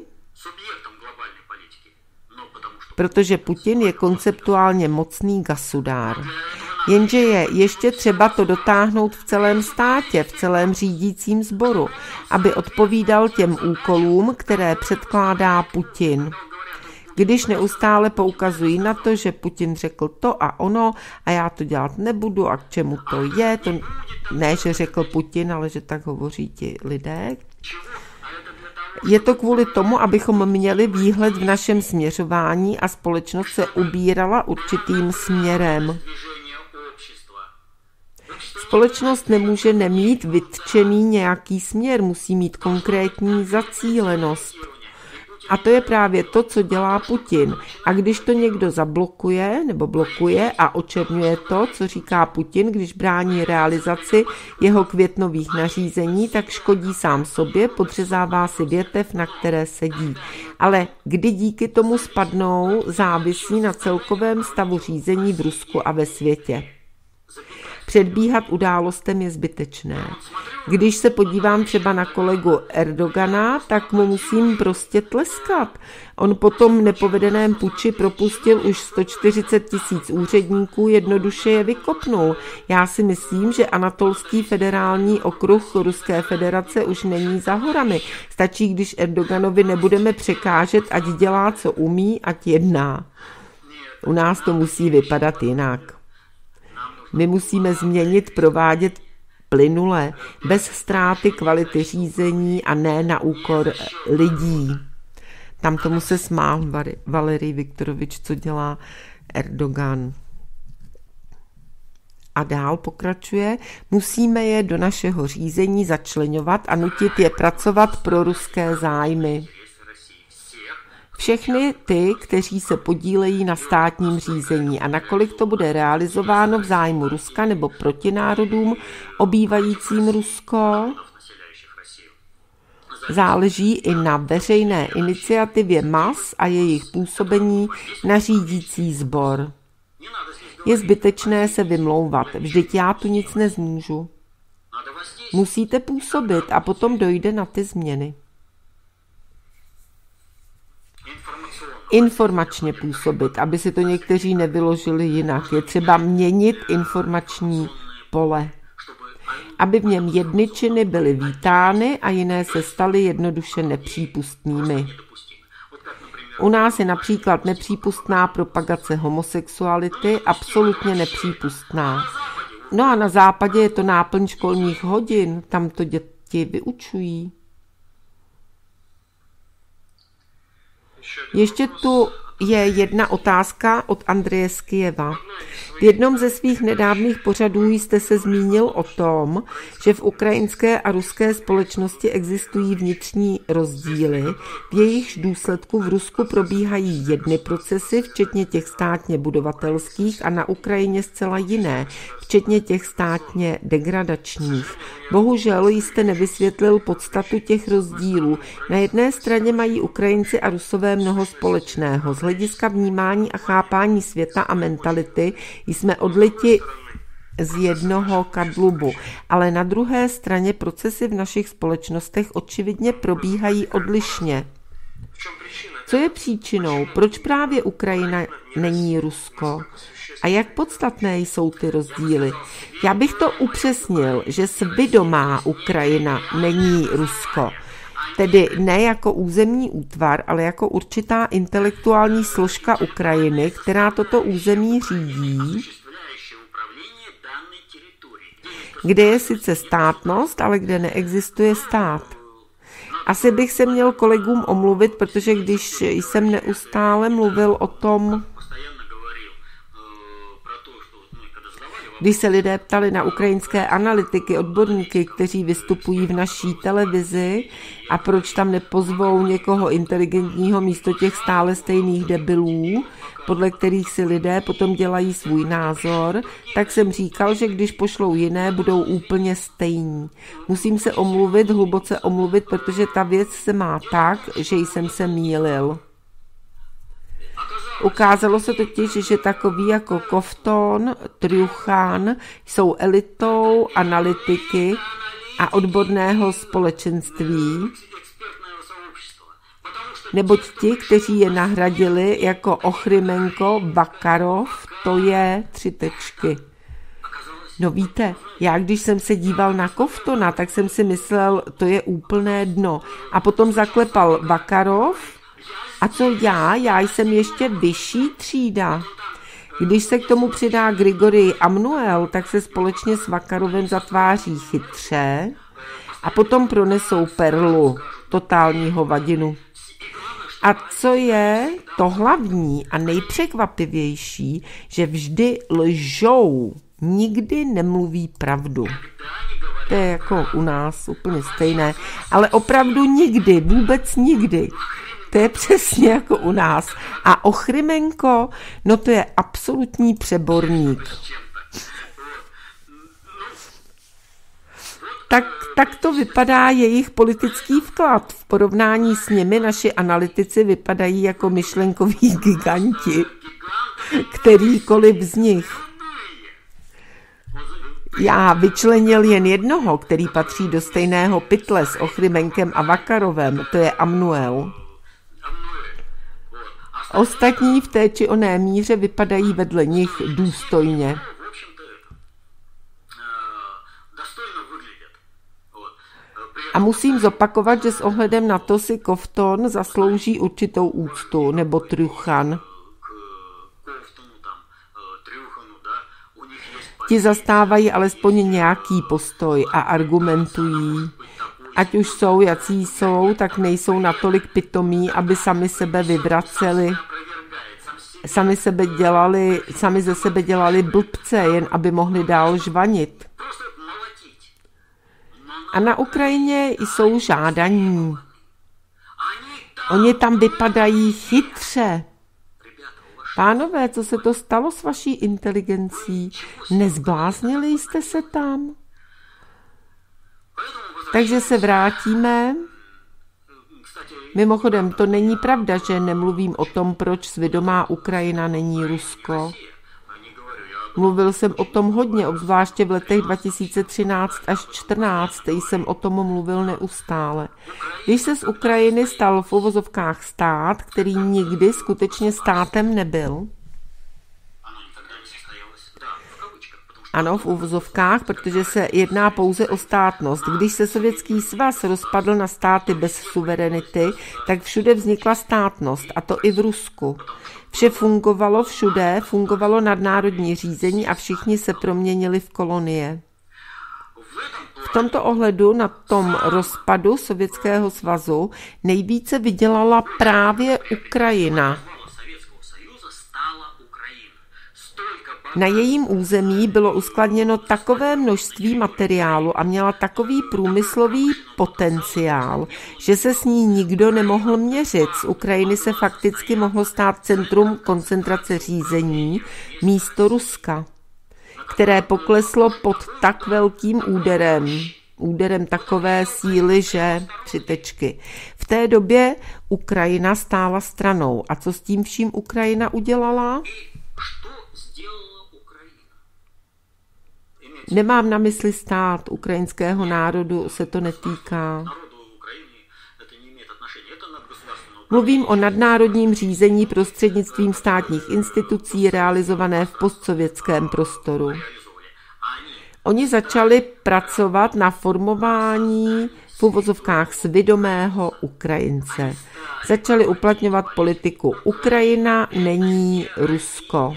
protože Putin je konceptuálně mocný gasudár. Jenže je ještě třeba to dotáhnout v celém státě, v celém řídícím sboru, aby odpovídal těm úkolům, které předkládá Putin. Když neustále poukazují na to, že Putin řekl to a ono a já to dělat nebudu a k čemu to je, to ne, že řekl Putin, ale že tak hovoří ti lidé. Je to kvůli tomu, abychom měli výhled v našem směřování a společnost se ubírala určitým směrem. Společnost nemůže nemít vytčený nějaký směr, musí mít konkrétní zacílenost. A to je právě to, co dělá Putin. A když to někdo zablokuje nebo blokuje a očerňuje to, co říká Putin, když brání realizaci jeho květnových nařízení, tak škodí sám sobě, podřezává si větev, na které sedí. Ale kdy díky tomu spadnou, závisí na celkovém stavu řízení v Rusku a ve světě. Předbíhat událostem je zbytečné. Když se podívám třeba na kolegu Erdogana, tak mu musím prostě tleskat. On po tom nepovedeném puči propustil už 140 000 úředníků, jednoduše je vykopnul. Já si myslím, že Anatolský federální okruh Ruské federace už není za horami. Stačí, když Erdoganovi nebudeme překážet, ať dělá, co umí, ať jedná. U nás to musí vypadat jinak. My musíme změnit, provádět plynule, bez ztráty kvality řízení a ne na úkor lidí. Tam tomu se smál Valerij Viktorovič, co dělá Erdogan. A dál pokračuje, musíme je do našeho řízení začleňovat a nutit je pracovat pro ruské zájmy. Všechny ty, kteří se podílejí na státním řízení a nakolik to bude realizováno v zájmu Ruska nebo proti národům obývajícím Rusko, záleží i na veřejné iniciativě mas a jejich působení na řídící sbor. Je zbytečné se vymlouvat, vždyť já tu nic nezmůžu. Musíte působit a potom dojde na ty změny. Informačně působit, aby si to někteří nevyložili jinak. Je třeba měnit informační pole, aby v něm jedny činy byly vítány a jiné se staly jednoduše nepřípustnými. U nás je například nepřípustná propagace homosexuality, absolutně nepřípustná. No a na západě je to náplň školních hodin, tam to děti vyučují. Ještě tu je jedna otázka od Andreje z Kyjeva. V jednom ze svých nedávných pořadů jste se zmínil o tom, že v ukrajinské a ruské společnosti existují vnitřní rozdíly, v jejichž důsledku v Rusku probíhají jedny procesy, včetně těch státně budovatelských, a na Ukrajině zcela jiné, včetně těch státně degradačních. Bohužel jste nevysvětlil podstatu těch rozdílů. Na jedné straně mají Ukrajinci a Rusové mnoho společného. Z hlediska vnímání a chápání světa a mentality jsme odliti z jednoho kadlubu, ale na druhé straně procesy v našich společnostech očividně probíhají odlišně. Co je příčinou? Proč právě Ukrajina není Rusko? A jak podstatné jsou ty rozdíly? Já bych to upřesnil, že svědomá Ukrajina není Rusko. Tedy ne jako územní útvar, ale jako určitá intelektuální složka Ukrajiny, která toto území řídí, kde je sice státnost, ale kde neexistuje stát. Asi bych se měl kolegům omluvit, protože když jsem neustále mluvil o tom, když se lidé ptali na ukrajinské analytiky, odborníky, kteří vystupují v naší televizi a proč tam nepozvou někoho inteligentního místo těch stále stejných debilů, podle kterých si lidé potom dělají svůj názor, tak jsem říkal, že když pošlou jiné, budou úplně stejní. Musím se omluvit, hluboce omluvit, protože ta věc se má tak, že jsem se mýlil. Ukázalo se totiž, že takoví jako Kovton, Trjuchan jsou elitou analytiky a odborného společenství, neboť ti, kteří je nahradili jako Ochrymenko, Vakarov, to je 3 tečky. No víte, já když jsem se díval na Kovtona, tak jsem si myslel, to je úplné dno. A potom zaklepal Vakarov. A co já? Já jsem ještě vyšší třída. Když se k tomu přidá Grigorij Amnuel, tak se společně s Vakarovem zatváří chytře a potom pronesou perlu, totální hovadinu. A co je to hlavní a nejpřekvapivější, že vždy lžou, nikdy nemluví pravdu. To je jako u nás úplně stejné, ale opravdu nikdy, vůbec nikdy. To je přesně jako u nás. A Ochrymenko, no to je absolutní přeborník. Tak to vypadá jejich politický vklad. V porovnání s nimi naši analytici vypadají jako myšlenkoví giganti. Kterýkoliv z nich. Já vyčlenil jen jednoho, který patří do stejného pytle s Ochrymenkem a Vakarovem, to je Amnuel. Ostatní v té či oné míře vypadají vedle nich důstojně. A musím zopakovat, že s ohledem na to si Kovton zaslouží určitou úctu, nebo Trjuchan. Ti zastávají alespoň nějaký postoj a argumentují. Ať už jsou, jací jsou, tak nejsou natolik pitomí, aby sami sebe vyvraceli. Sami ze sebe dělali blbce, jen aby mohli dál žvanit. A na Ukrajině jsou žádaní. Oni tam vypadají chytře. Pánové, co se to stalo s vaší inteligencí? Nezbláznili jste se tam? Takže se vrátíme. Mimochodem, to není pravda, že nemluvím o tom, proč svědomá Ukrajina není Rusko. Mluvil jsem o tom hodně, obzvláště v letech 2013 až 2014, jsem o tom mluvil neustále. Když se z Ukrajiny stal v uvozovkách stát, který nikdy skutečně státem nebyl, ano, v uvozovkách, protože se jedná pouze o státnost. Když se Sovětský svaz rozpadl na státy bez suverenity, tak všude vznikla státnost, a to i v Rusku. Vše fungovalo všude, fungovalo nadnárodní řízení a všichni se proměnili v kolonie. V tomto ohledu na tom rozpadu Sovětského svazu nejvíce vydělala právě Ukrajina. Na jejím území bylo uskladněno takové množství materiálu a měla takový průmyslový potenciál, že se s ní nikdo nemohl měřit. Z Ukrajiny se fakticky mohlo stát centrum koncentrace řízení místo Ruska, které pokleslo pod tak velkým úderem takové síly, že 3 tečky. V té době Ukrajina stála stranou. A co s tím vším Ukrajina udělala? Nemám na mysli stát, ukrajinského národu se to netýká. Mluvím o nadnárodním řízení prostřednictvím státních institucí realizované v postsovětském prostoru. Oni začali pracovat na formování v uvozovkách svědomého Ukrajince. Začali uplatňovat politiku Ukrajina není Rusko.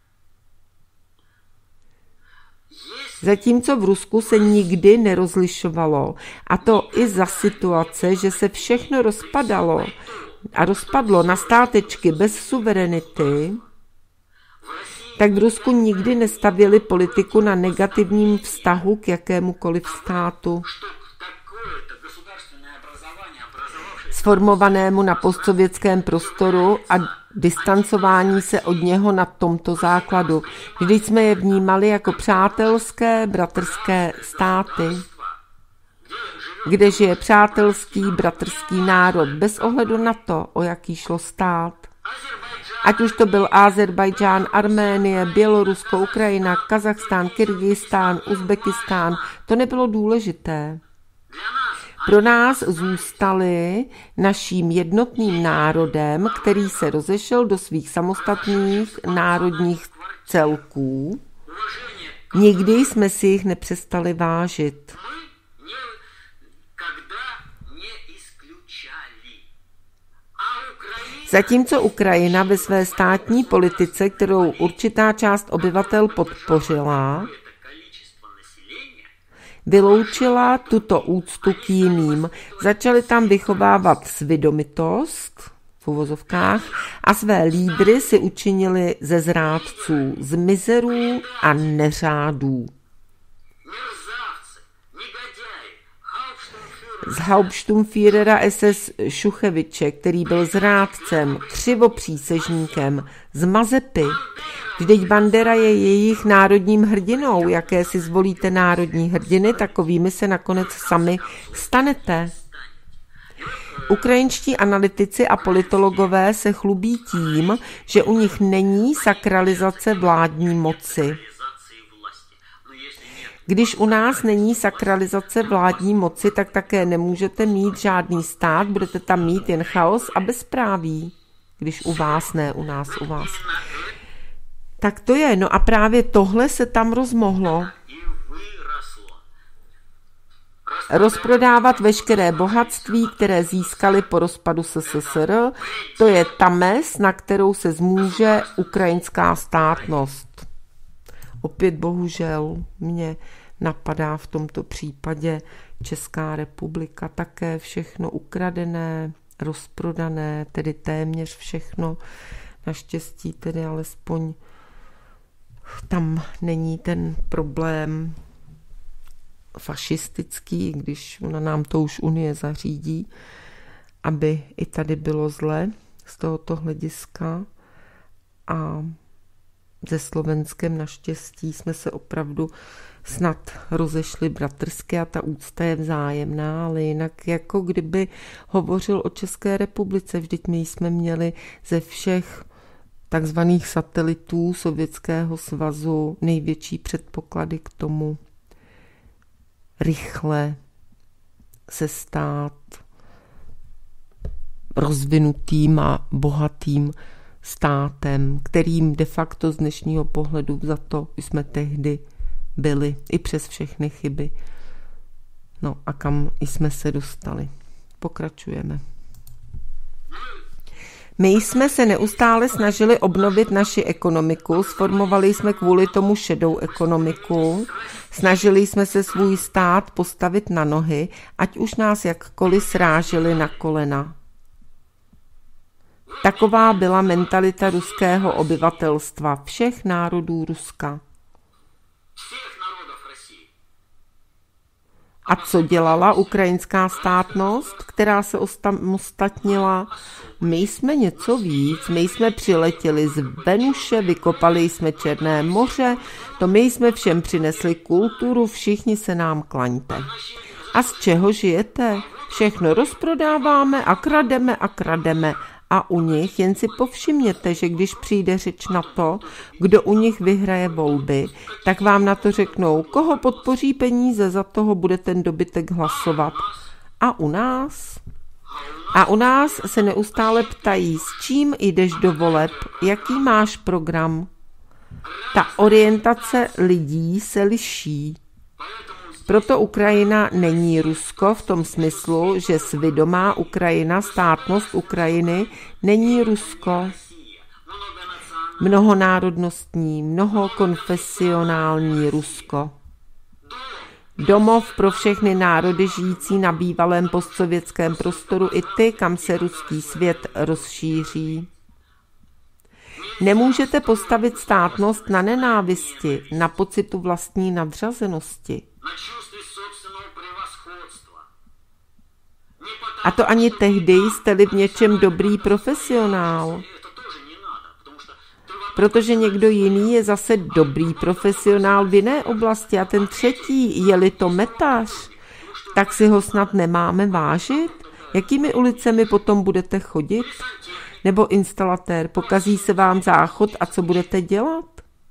Zatímco v Rusku se nikdy nerozlišovalo, a to i za situace, že se všechno rozpadlo na státečky bez suverenity, tak v Rusku nikdy nestavěli politiku na negativním vztahu k jakémukoliv státu, sformovanému na postsovětském prostoru a distancování se od něho na tomto základu. Vždyť jsme je vnímali jako přátelské, bratrské státy, kde žije přátelský, bratrský národ, bez ohledu na to, o jaký šlo stát. Ať už to byl Azerbajdžán, Arménie, Bělorusko, Ukrajina, Kazachstán, Kyrgyzstán, Uzbekistán, to nebylo důležité. Pro nás zůstali naším jednotným národem, který se rozešel do svých samostatných národních celků. Nikdy jsme si jich nepřestali vážit. Zatímco Ukrajina ve své státní politice, kterou určitá část obyvatel podpořila, vyloučila tuto úctu k jiným. Začali tam vychovávat svědomitost v uvozovkách a své lídry si učinili ze zrádců, z mizerů a neřádů. Z Hauptsturmführera SS Šucheviče, který byl zrádcem, křivopřísežníkem, z Mazepy. Vždyť Bandera je jejich národním hrdinou. Jaké si zvolíte národní hrdiny, takovými se nakonec sami stanete. Ukrajinští analytici a politologové se chlubí tím, že u nich není sakralizace vládní moci. Když u nás není sakralizace vládní moci, tak také nemůžete mít žádný stát, budete tam mít jen chaos a bezpráví. Když u vás ne, u nás, u vás. Tak to je, no a právě tohle se tam rozmohlo. Rozprodávat veškeré bohatství, které získali po rozpadu SSSR, to je ta mez, na kterou se zmůže ukrajinská státnost. Opět bohužel mě napadá v tomto případě Česká republika, také všechno ukradené, rozprodané, tedy téměř všechno. Naštěstí tedy alespoň tam není ten problém fašistický, když ona nám to už Unie zařídí, aby i tady bylo zle z tohoto hlediska. A se Slovenskem naštěstí jsme se opravdu snad rozešli bratrsky a ta úcta je vzájemná, ale jinak jako kdyby hovořil o České republice. Vždyť my jsme měli ze všech takzvaných satelitů Sovětského svazu největší předpoklady k tomu rychle se stát rozvinutým a bohatým státem, kterým de facto z dnešního pohledu za to jsme tehdy byli, i přes všechny chyby. No a kam jsme se dostali? Pokračujeme. My jsme se neustále snažili obnovit naši ekonomiku, sformovali jsme kvůli tomu šedou ekonomiku, snažili jsme se svůj stát postavit na nohy, ať už nás jakkoliv sráželi na kolena. Taková byla mentalita ruského obyvatelstva, všech národů Ruska. A co dělala ukrajinská státnost, která se osamostatnila? My jsme něco víc, my jsme přiletěli z Venuše, vykopali jsme Černé moře, to my jsme všem přinesli kulturu, všichni se nám klaňte. A z čeho žijete? Všechno rozprodáváme a krademe. A u nich jen si povšimněte, že když přijde řeč na to, kdo u nich vyhraje volby, tak vám na to řeknou, koho podpoří peníze, za toho bude ten dobytek hlasovat. A u nás? A u nás se neustále ptají, s čím jdeš do voleb, jaký máš program. Ta orientace lidí se liší. Proto Ukrajina není Rusko v tom smyslu, že svědomá Ukrajina, státnost Ukrajiny, není Rusko. Mnohonárodnostní, mnohokonfesionální Rusko. Domov pro všechny národy žijící na bývalém postsovětském prostoru i ty, kam se ruský svět rozšíří. Nemůžete postavit státnost na nenávisti, na pocitu vlastní nadřazenosti. A to ani tehdy, jste-li v něčem dobrý profesionál. Protože někdo jiný je zase dobrý profesionál v jiné oblasti a ten třetí, je-li to metař, tak si ho snad nemáme vážit? Jakými ulicemi potom budete chodit? Nebo instalatér, pokazí se vám záchod a co budete dělat?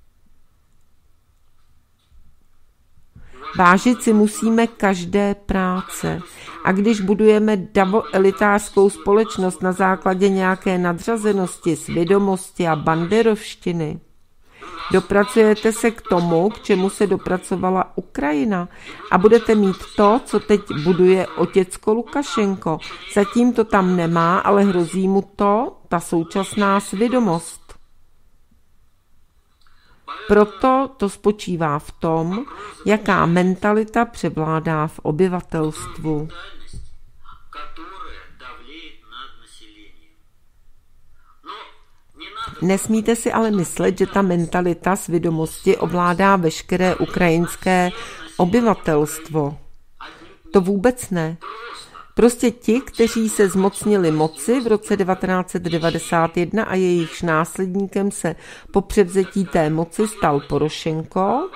Vážit si musíme každé práce. A když budujeme davoelitářskou společnost na základě nějaké nadřazenosti, svědomosti a banderovštiny, dopracujete se k tomu, k čemu se dopracovala Ukrajina a budete mít to, co teď buduje otěcko Lukašenko. Zatím to tam nemá, ale hrozí mu to, ta současná svědomost. Proto to spočívá v tom, jaká mentalita převládá v obyvatelstvu. Nesmíte si ale myslet, že ta mentalita svědomosti ovládá veškeré ukrajinské obyvatelstvo. To vůbec ne. Prostě ti, kteří se zmocnili moci v roce 1991 a jejichž následníkem se po převzetí té moci stal Porošenko,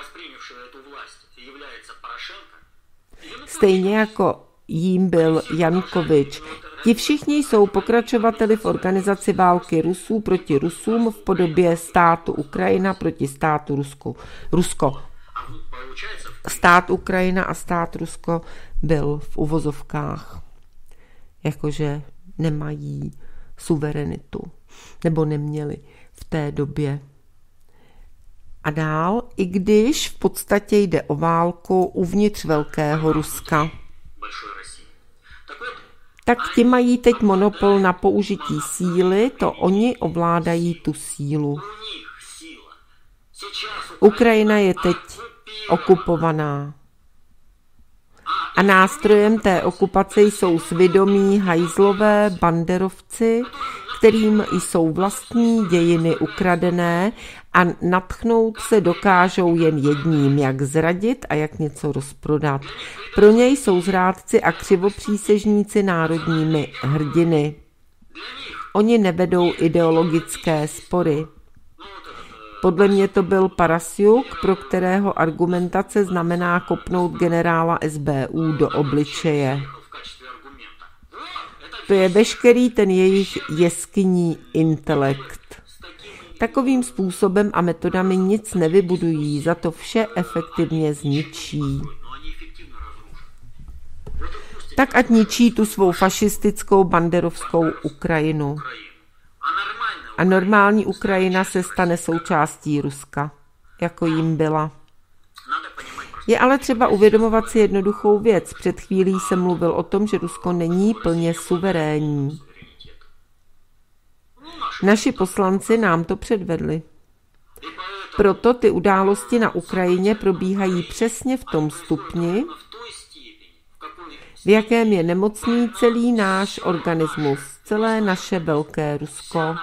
stejně jako jím byl Janukovyč. Ti všichni jsou pokračovateli v organizaci války Rusů proti Rusům v podobě státu Ukrajina proti státu Rusko. Stát Ukrajina a stát Rusko byl v uvozovkách, jakože nemají suverenitu, nebo neměli v té době. A dál, i když v podstatě jde o válku uvnitř Velkého Ruska, tak ti mají teď monopol na použití síly, to oni ovládají tu sílu. Ukrajina je teď okupovaná. A nástrojem té okupace jsou svědomí hajzlové banderovci, kterým jsou vlastní dějiny ukradené a nadchnout se dokážou jen jedním, jak zradit a jak něco rozprodat. Pro něj jsou zrádci a křivopřísežníci národními hrdiny. Oni nevedou ideologické spory. Podle mě to byl Parasjuk, pro kterého argumentace znamená kopnout generála SBU do obličeje. To je veškerý ten jejich jeskyní intelekt. Takovým způsobem a metodami nic nevybudují, za to vše efektivně zničí. Tak ať ničí tu svou fašistickou banderovskou Ukrajinu. A normální Ukrajina se stane součástí Ruska, jako jim byla. Je ale třeba uvědomovat si jednoduchou věc. Před chvílí jsem mluvil o tom, že Rusko není plně suverénní. Naši poslanci nám to předvedli. Proto ty události na Ukrajině probíhají přesně v tom stupni, v jakém je nemocný celý náš organismus, celé naše velké Rusko.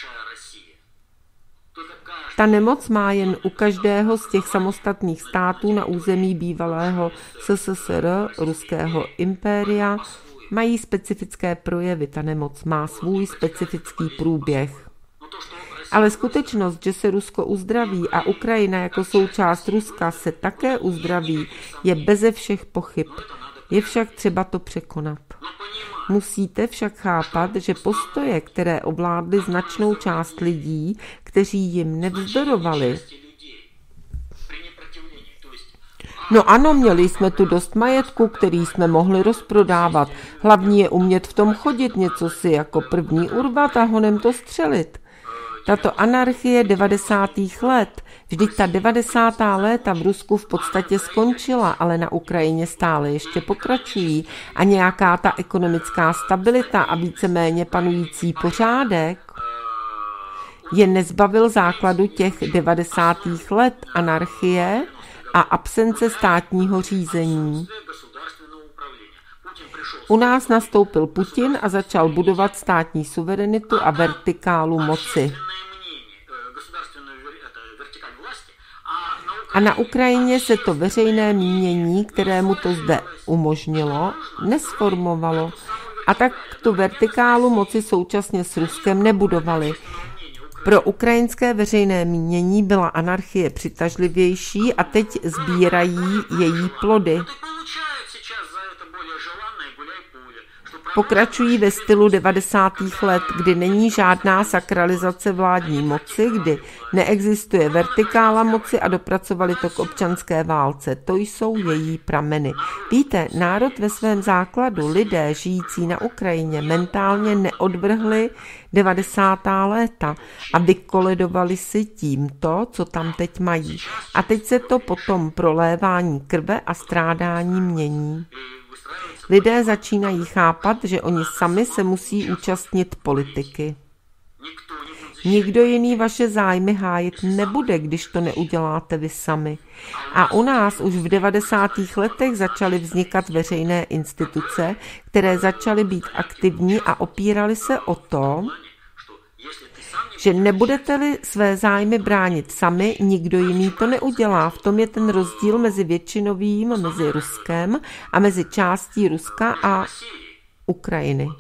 Ta nemoc má jen u každého z těch samostatných států na území bývalého SSSR, ruského impéria, mají specifické projevy. Ta nemoc má svůj specifický průběh. Ale skutečnost, že se Rusko uzdraví a Ukrajina jako součást Ruska se také uzdraví, je beze všech pochyb. Je však třeba to překonat. Musíte však chápat, že postoje, které ovládly značnou část lidí, kteří jim nevzdorovali, No ano, měli jsme tu dost majetku, který jsme mohli rozprodávat. Hlavní je umět v tom chodit, něco si jako první urvat a honem to střelit. Tato anarchie 90. let, vždyť ta 90. léta v Rusku v podstatě skončila, ale na Ukrajině stále ještě pokračují a nějaká ta ekonomická stabilita a víceméně panující pořádek je nezbavil základu těch 90. let anarchie a absence státního řízení. U nás nastoupil Putin a začal budovat státní suverenitu a vertikálu moci. A na Ukrajině se to veřejné mínění, kterému to zde umožnilo, nesformovalo. A tak tu vertikálu moci současně s Ruskem nebudovali. Pro ukrajinské veřejné mínění byla anarchie přitažlivější a teď sbírají její plody. Pokračují ve stylu 90. let, kdy není žádná sakralizace vládní moci, kdy neexistuje vertikála moci a dopracovali to k občanské válce. To jsou její prameny. Víte, národ ve svém základu, lidé žijící na Ukrajině, mentálně neodvrhli 90. léta a vykoledovali si tím to, co tam teď mají. A teď se to potom prolévání krve a strádání mění. Lidé začínají chápat, že oni sami se musí účastnit politiky. Nikdo jiný vaše zájmy hájit nebude, když to neuděláte vy sami. A u nás už v 90. letech začaly vznikat veřejné instituce, které začaly být aktivní a opíraly se o to, že nebudete-li své zájmy bránit sami, nikdo jiný to neudělá. V tom je ten rozdíl mezi většinovým, mezi Ruskem a mezi částí Ruska a Ukrajiny.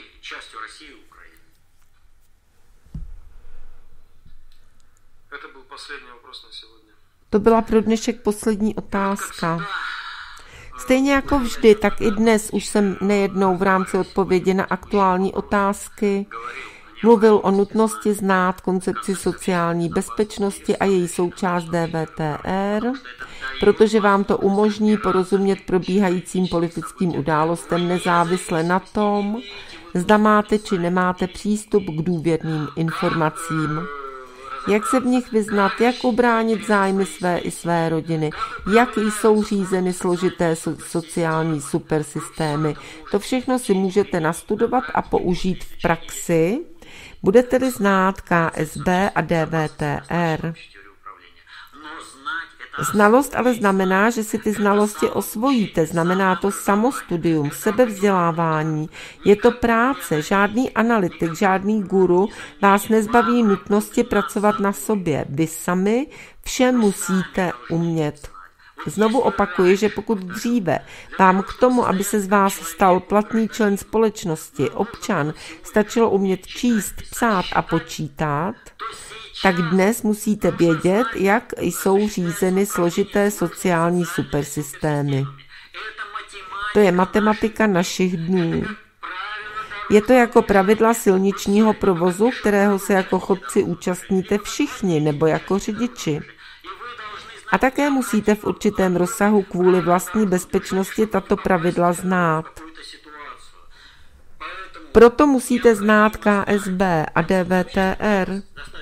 To byla pro dnešek poslední otázka. Stejně jako vždy, tak i dnes už jsem nejednou v rámci odpovědi na aktuální otázky mluvil o nutnosti znát koncepci sociální bezpečnosti a její součást DVTR, protože vám to umožní porozumět probíhajícím politickým událostem nezávisle na tom, zda máte či nemáte přístup k důvěrným informacím. Jak se v nich vyznat, jak ubránit zájmy své i své rodiny, jak jsou řízeny složité sociální supersystémy. To všechno si můžete nastudovat a použít v praxi, budete-li znát KSB a DVTR. Znalost ale znamená, že si ty znalosti osvojíte, znamená to samostudium, sebevzdělávání. Je to práce, žádný analytik, žádný guru vás nezbaví nutnosti pracovat na sobě. Vy sami vše musíte umět. Znovu opakuji, že pokud dříve vám k tomu, aby se z vás stal platný člen společnosti, občan, stačilo umět číst, psát a počítat, tak dnes musíte vědět, jak jsou řízeny složité sociální supersystémy. To je matematika našich dnů. Je to jako pravidla silničního provozu, kterého se jako chodci účastníte všichni, nebo jako řidiči. A také musíte v určitém rozsahu kvůli vlastní bezpečnosti tato pravidla znát. Proto musíte znát KSB a DVTR,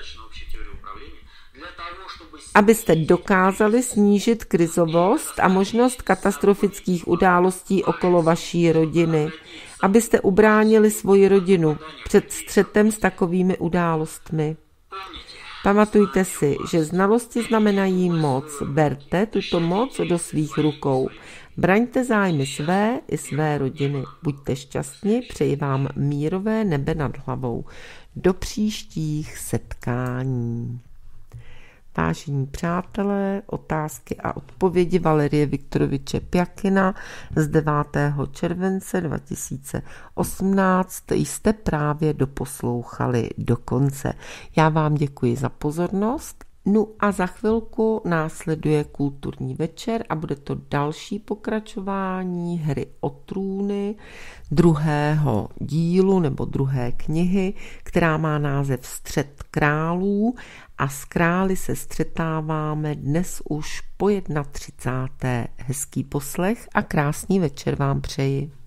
abyste dokázali snížit krizovost a možnost katastrofických událostí okolo vaší rodiny, abyste ubránili svoji rodinu před střetem s takovými událostmi. Pamatujte si, že znalosti znamenají moc. Berte tuto moc do svých rukou. Braňte zájmy své i své rodiny. Buďte šťastní, přeji vám mírové nebe nad hlavou. Do příštích setkání. Vážení přátelé, otázky a odpovědi Valerie Viktoroviče Pjakina z 9. července 2018 jste právě doposlouchali do konce. Já vám děkuji za pozornost No a za chvilku následuje kulturní večer a bude to další pokračování Hry o trůny, druhého dílu nebo druhé knihy, která má název Střet králů a s králi se střetáváme dnes už po 31. Hezký poslech a krásný večer vám přeji.